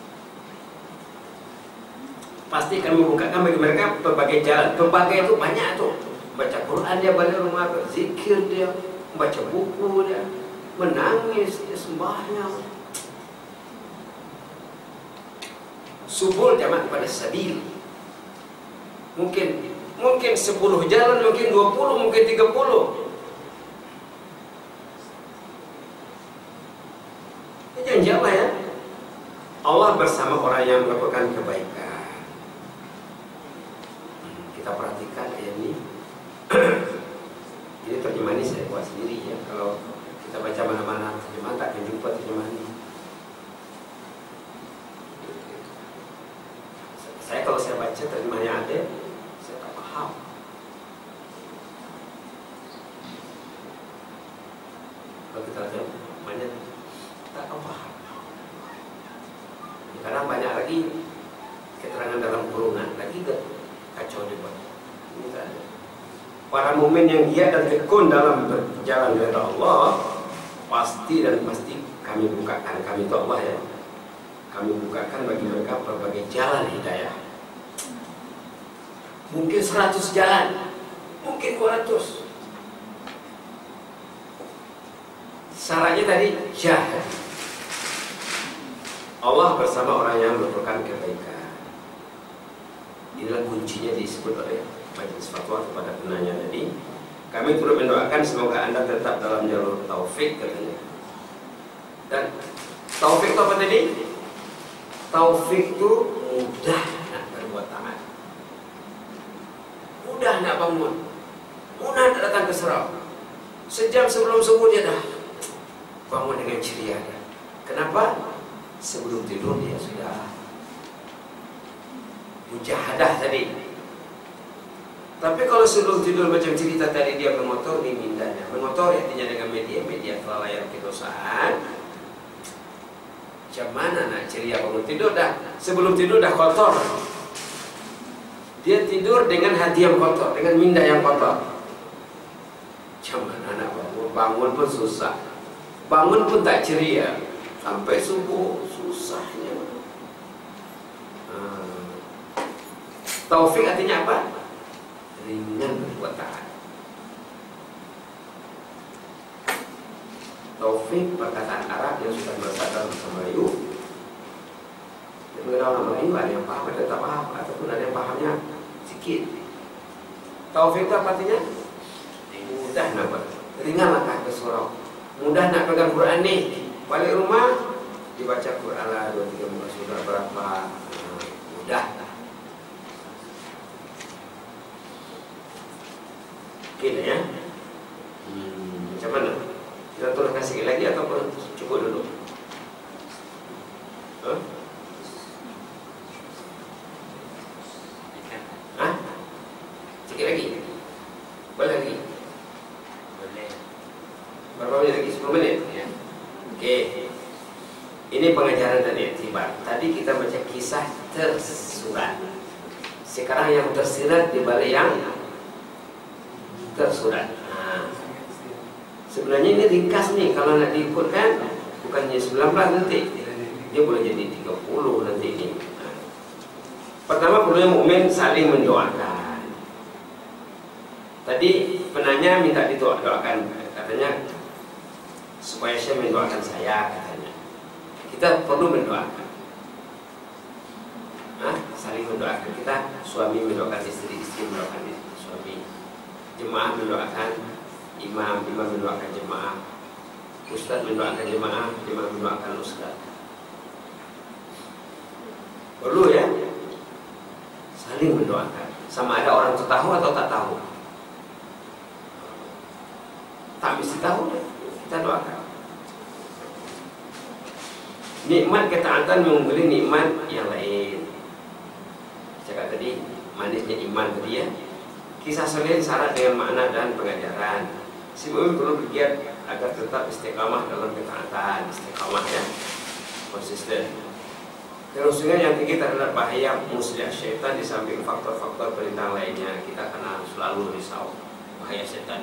Pasti kami bukakan bagi mereka berbagai jalan. Berbagai itu banyak tuh. Baca Quran dia balik rumah, berzikir dia, baca buku dia, menangis dia, sembahyang. Subul jamak kepada sabil. Mungkin mungkin sepuluh jalan, mungkin dua puluh, mungkin tiga puluh. Ini janji Allah ya. Allah bersama orang yang melakukan kebaikan. Kita perhatikan ayat ini. Ini terjemahan ini saya buat sendiri ya. Kalau kita baca mana-mana terjemahan tak akan jumpa terjemahan ini. Saya kalau saya baca terjemahan yang ada, saya tak paham. Kalau kita baca banyak, tak akan paham. Kadang banyak lagi keterangan dalam kurungan, lagi ke kacau dibuat. Ini tak ada. Para mukmin yang giat dan tekun dalam berjalan kepada Allah, pasti dan pasti kami bukakan, kami itu Allah ya, kami bukakan bagi mereka berbagai jalan hidayah. Mungkin seratus jalan, mungkin dua ratus. Syaratnya tadi jahad. Allah bersama orang yang melakukan kebaikan. Inilah kuncinya disebut oleh Majelis Fatwa kepada penanya tadi. Kami turut mendoakan semoga Anda tetap dalam jalur taufik katanya. Dan taufik itu apa tadi? Taufik itu mudah nak berbuat taat, mudah nak bangun, mudah nak datang ke surau. Sejam sebelum subuh dia dah bangun dengan ceria. Kenapa? Sebelum tidur dia sudah mujahadah tadi. Tapi kalau sebelum tidur macam cerita tadi dia mengotor, ini mindanya. Mengotor artinya dengan media-media kelalaian kedosaan. Macam mana nak ceria bangun tidur dah? Sebelum tidur dah kotor. Dia tidur dengan hati yang kotor, dengan minda yang kotor. Macam mana nak bangun? Bangun pun susah. Bangun pun tak ceria. Sampai subuh susahnya. Hmm. Taufik artinya apa? Ringan berbuat taat. Taufik perkataan Arab yang sudah melekat dalam bahasa Melayu. Jadi orang Melayu ada yang paham, ada yang tak paham, ataupun ada yang pahamnya sedikit. Taufik itu apa artinya? Mudah nak buat, ringan langkah ke surau. Mudah nak pegang Quran ni. Balik rumah dibaca Quran lah dua tiga muka surah berapa. Nah, mudah. Okey dah ya. Hmm, macam mana? Kita teruskan sikit lagi ataupun cukup dulu? Huh? Hah? Sikit lagi? Boleh lagi? Boleh. Berapa minit lagi? sepuluh minit? Ya. Okey. Ini pengajaran dan iktibar. Tadi kita baca kisah tersurat. Sekarang yang tersirat di balik yang tersurat. Nah, sebenarnya ini ringkas nih. Kalau nak diikutkan bukannya sembilan belas nanti, dia boleh jadi tiga puluh nanti ini. Nah, pertama perlunya mukmin saling mendoakan. Tadi penanya minta didoakan, katanya supaya saya mendoakan saya, katanya. Kita perlu mendoakan. Nah, saling mendoakan. Kita suami mendoakan istri, istri mendoakan suami. Jemaah mendoakan imam, imam mendoakan jemaah, ustaz mendoakan jemaah, jemaah mendoakan ustaz. Perlu ya, saling mendoakan. Sama ada orang itu tahu atau tak tahu. Tak mesti tahu deh, kita doakan. Nikmat ketaatan mengungguli nikmat yang lain. Cakap tadi manisnya iman tadi ya. Kisah selain syarat dengan makna dan pengajaran. Si mukmin perlu bergiat agar tetap istiqamah dalam ketaatan, istiqamah ya, konsisten. Kerusuhan yang tinggi terhadap bahaya muslihat syaitan di samping faktor-faktor perintah lainnya. Kita kena selalu risau bahaya syaitan.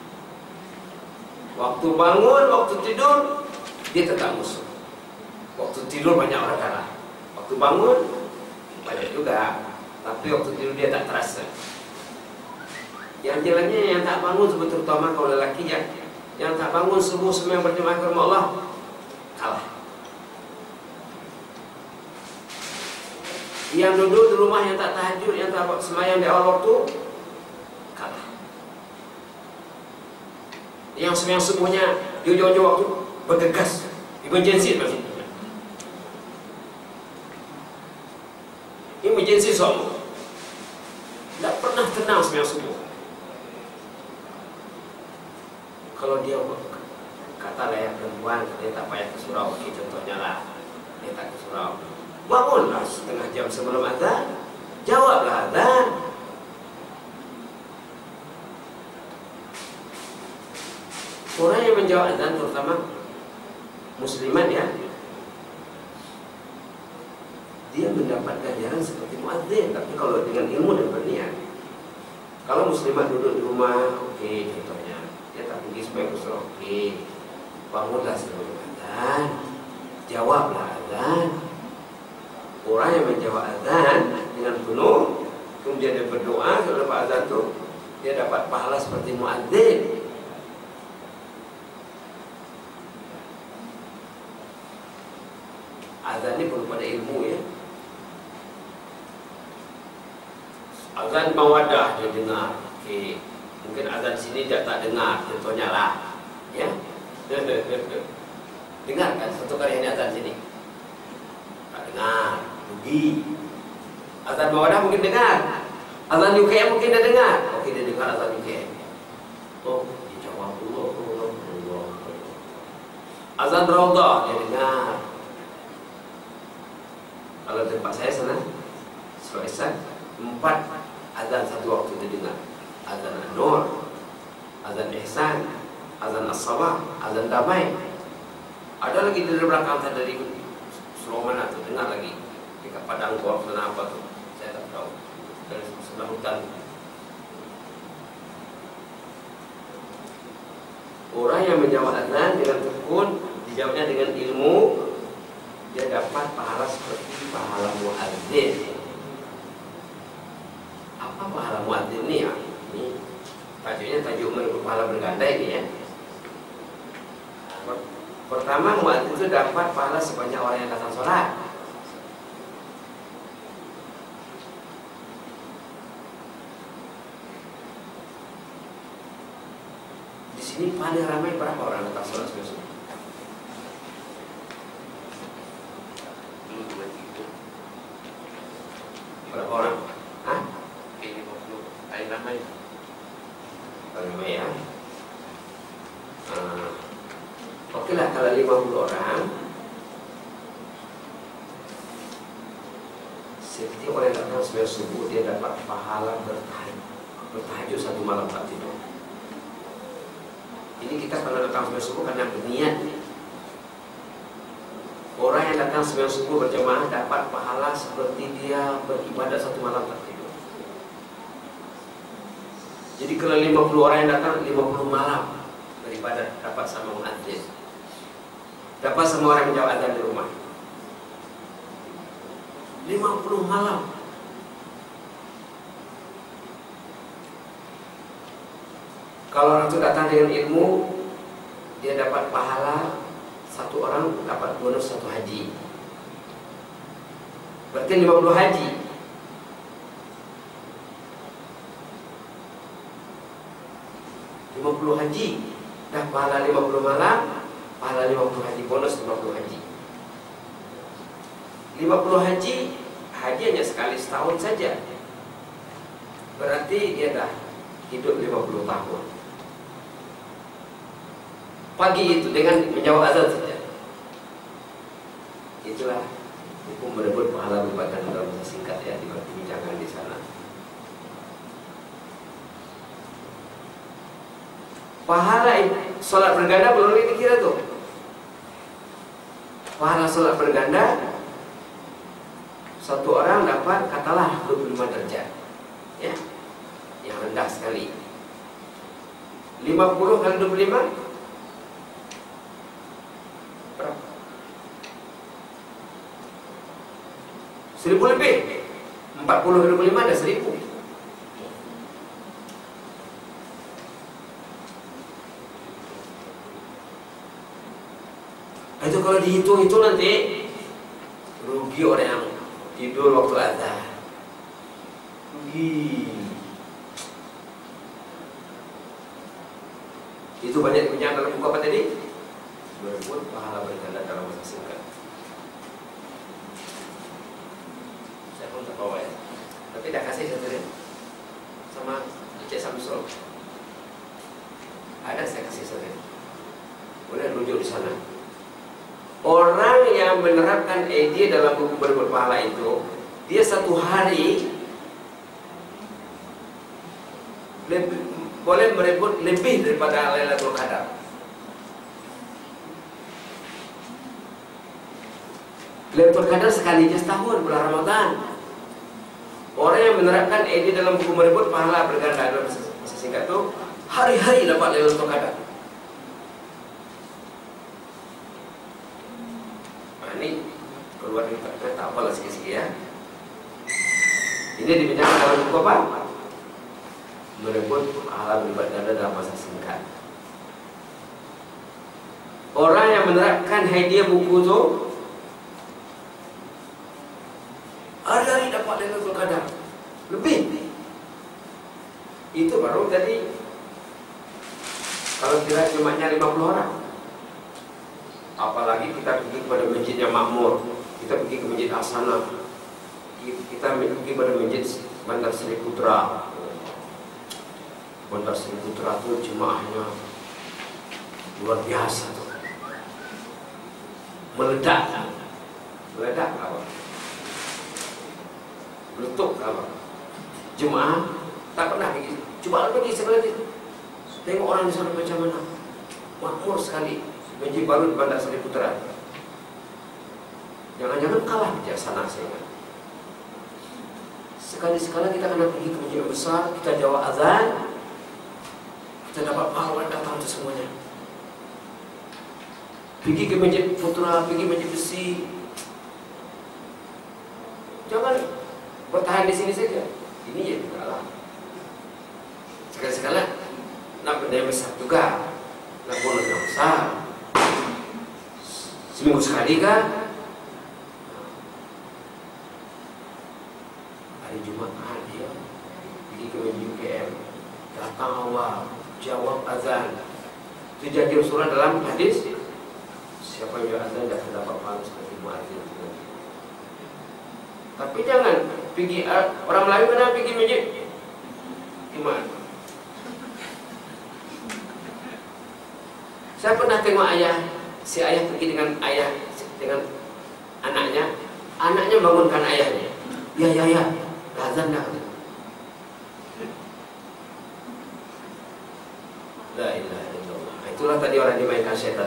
Waktu bangun, waktu tidur, dia tetap musuh. Waktu tidur banyak orang kalah. Waktu bangun banyak juga, tapi waktu tidur dia tak terasa. Yang jalannya yang tak bangun, terutama kalau lelaki ya, yang tak bangun subuh sembahyang berjemaah ke rumah Allah, kalah. Yang duduk di rumah yang tak tahajud, yang tak sembahyang di awal waktu, kalah. Yang sembahyang subuhnya di ujung-ujung waktu bergegas, emergency maksudnya. Emergency soal, tak pernah tenang sembahyang subuh. Kalau dia kata layak perempuan, dia tak payah ke surau, okay, contohnya lah, dia tak ke surau. Bangunlah setengah jam sebelum azan, jawablah azan. Orang yang menjawab azan, terutama musliman ya, dia mendapat ganjaran seperti muadzin. Tapi kalau dengan ilmu dan berniat. Kalau musliman duduk di rumah, oke, okay, contohnya dia tak pergi sebagai usul, oke, okay. Bangunlah sebelum azan, jawablah azan. Orang yang menjawab azan dengan penuh, kemudian dia berdoa selepas azan itu, dia dapat pahala seperti muadzin. Azan ini perlu pada ilmu ya. Azan mawadah dia dengar, oke. Okay. Mungkin azan sini dia tak dengar, contohnya lah, ya. Dengar kan satu kali ini azan sini, tak dengar, rugi. Azan mawadah mungkin dengar, azan U K M mungkin dia dengar, oke dia dengar azan U K M. Oh, dijawab Allah, Allah, Allah. Azan Raudah dia dengar. Kalau tempat saya sana, Sulawesi, empat azan satu waktu didengar. Azan An-Nur, azan Ihsan, azan As-Sabah, azan Damai. Ada lagi dari belakang tadi dari Surau mana tu, dengar lagi dekat padang golf sana apa tu, saya tak tahu, dari sebelah hutan. Orang yang menjawab azan dengan tekun, dijawabnya dengan ilmu, dia dapat pahala seperti pahala muadzin. Apa pahala muadzin ni? Ya? Ini tajuknya tajuk merebut pahala berganda ini ya. Pertama, muadzin itu dapat pahala sebanyak orang yang datang sholat. Di sini paling ramai berapa orang datang sholat besok? Berapa orang? Hah? lima puluh. Paling ramai. Paling ramai ya. Uh, Oke lah, kalau lima puluh orang, setiap orang yang datang sembahyang subuh dia dapat pahala bertahajud, bertahajud satu malam tak tidur. Ini kita pernah datang sembahyang subuh karena berniat. Orang yang datang sembahyang subuh berjamaah dapat pahala seperti dia beribadah satu malam tak tidur. Jadi kalau lima puluh orang yang datang, lima puluh malam beribadah dapat sama muadzin. Dapat semua orang menjawab azan di rumah. lima puluh malam. Kalau orang itu datang dengan ilmu, dia dapat pahala satu orang dapat bonus satu haji. Berarti lima puluh haji. lima puluh haji. Dah pahala lima puluh malam, pahala lima puluh haji, bonus lima puluh haji. lima puluh haji, haji hanya sekali setahun saja. Berarti dia dah hidup lima puluh tahun. Pagi itu dengan menjawab azan saja. Itulah hukum merebut pahala beribadah dalam masa singkat ya, diperbincangkan di sana. Pahala solat berganda belum lagi dikira tuh. Pahala solat berganda, satu orang dapat katalah dua puluh lima derajat, ya, yang rendah sekali. lima puluh kali dua puluh lima berapa? Seribu lebih. Empat puluh kali dua puluh lima ada seribu. Itu kalau dihitung itu nanti rugi orang yang tidur waktu azan. Rugi. Itu banyak punya dalam buku apa tadi? Merebut pahala berganda dalam masa singkat. Saya pun tak bawa ya. Tapi dah kasih satu dia sama Cik Samsul. Ada saya kasih satu. Boleh rujuk di sana. Orang yang menerapkan idea dalam buku berebut pahala itu, dia satu hari lebih, boleh merebut lebih daripada Lailatul Qadar. Lailatul Qadar sekalinya setahun bulan Ramadan. Orang yang menerapkan idea dalam buku merebut pahala berganda dalam masa singkat itu, hari-hari dapat Lailatul Qadar. Ini keluar dari tak, tak apalah sikit-sikit ya. Ini dibincangkan dalam buku apa? Merebut pahala beribadah dalam masa singkat. Orang yang menerapkan hadiah buku itu hari-hari dapat Lailatul Qadar lebih. Itu baru tadi. Kalau kira jemaahnya lima puluh orang. Apalagi kita pergi kepada masjid yang makmur, kita pergi ke masjid Asana, kita pergi kepada masjid Bandar Seri Putra. Bandar Seri Putra itu jemaahnya luar biasa tuh, meledak, meledak apa? Meletup apa? jemaah tak pernah pergi. Coba pergi sekali lagi. Tengok orang di sana macam mana. Makmur sekali. Masjid baru di Bandar Seri Putera. Jangan-jangan kalah bijaksana saya. Sekali-sekala kita kena pergi ke masjid yang besar, kita jawab azan, kita dapat pahala datang itu semuanya. Pergi ke masjid Putera, pergi masjid Besi. Jangan bertahan di sini saja. Ini je kalah. Sekali-sekala nak benda yang besar juga, nak bonus yang besar. Seminggu sekali kan? Hari Jumaat dia pergi ke masjid U K M, datang awal, jawab azan. Itu jadi usulan dalam hadis, siapa yang jawab azan dah dapat pahala seperti muadzin. Tapi jangan pergi, orang Melayu kena pergi masjid Jumaat. Saya pernah tengok ayah, si ayah pergi dengan ayah, dengan anaknya, anaknya bangunkan ayahnya. Ya, ya, ya, azan dah. La ilaha illallah. Itulah tadi orang dimainkan syaitan.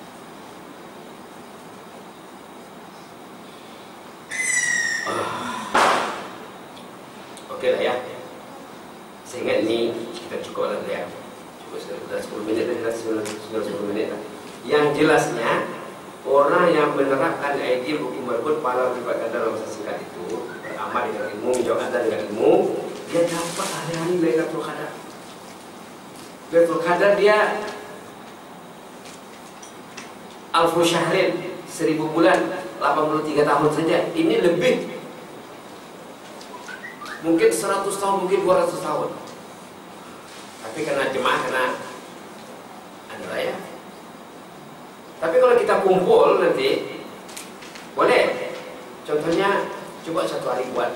Ah. Okey lah ya. Saya ingat ni kita cukup lah ya. Sudah sepuluh minit dah, sudah sepuluh minit dah. Yang jelasnya, orang yang menerapkan ideal hukum berikut pahala berlipat ganda dalam masa singkat itu, beramal dengan ilmu, menjawab azan dengan ilmu, dia dapat hari-hari Lailatul Qadar. Lailatul Qadar dia alfu syahrin, seribu bulan, lapan puluh tiga tahun saja. Ini lebih, mungkin seratus tahun, mungkin dua ratus tahun. Tapi karena jemaah, kena anda ya. Tapi kalau kita kumpul nanti boleh. Contohnya coba satu hari buat.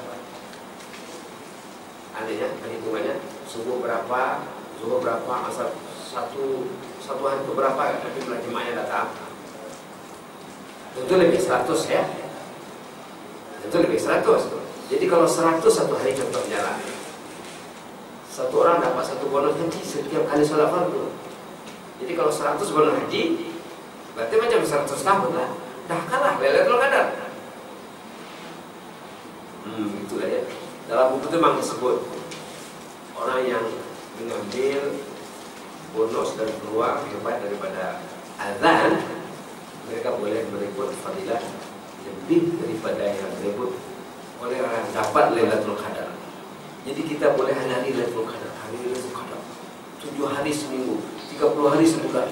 Andainya perhitungannya subuh berapa, zuhur berapa, asar satu satu hari itu berapa, tapi bulan jemaahnya datang. Tentu lebih seratus ya. Tentu lebih seratus. Jadi kalau seratus satu hari contohnya lah. Satu orang dapat satu bonus haji setiap kali sholat fardu. Jadi kalau seratus bonus haji, berarti macam seratus tahun lah. Dah kalah Lailatul Qadar. Hmm, itulah ya. Dalam buku itu memang disebut orang yang mengambil bonus dari peluang hebat daripada azan, mereka boleh merebut fadilah lebih daripada yang merebut oleh orang yang dapat Lailatul Qadar. Jadi kita boleh hari-hari Lailatul Qadar, hari Lailatul Qadar, tujuh hari seminggu, tiga puluh hari sebulan.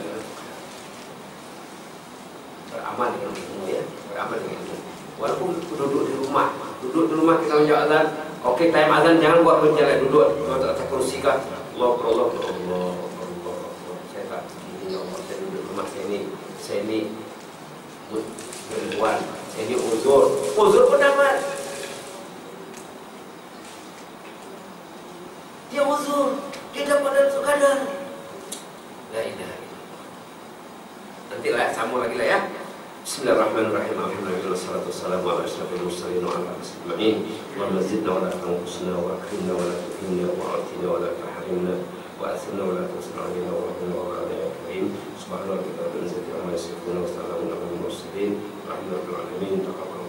Beramal dengan ilmu ya, beramal dengan ilmu. Walaupun duduk di rumah, duduk di rumah kita menjawab azan. Okey, time azan jangan buat berjalan, duduk di atas kursi kan. Allah, Allah, Allah, Allah. Saya tak ini, Allah, saya duduk di rumah saya ini, saya ini perempuan, saya ini uzur, uzur pun dapat. Dia uzur, dia dapat Lailatul Qadar. La ilaha illallah. Nantilah sambung lagi lah ya. Bismillahirrahmanirrahim. Alhamdulillah wassalatu wassalamu ala asyrafil mursalin wa ala alihi ajma'in. Wa mazidna wa la tanqusna wa akrimna wa la tuhinna wa atina wa la tahrimna wa asirna wa la tusra alaina wa rahmina wa ala ya karim. Subhanallahi wa bihamdihi wa salamun ala al mursalin. Alhamdulillah alamin.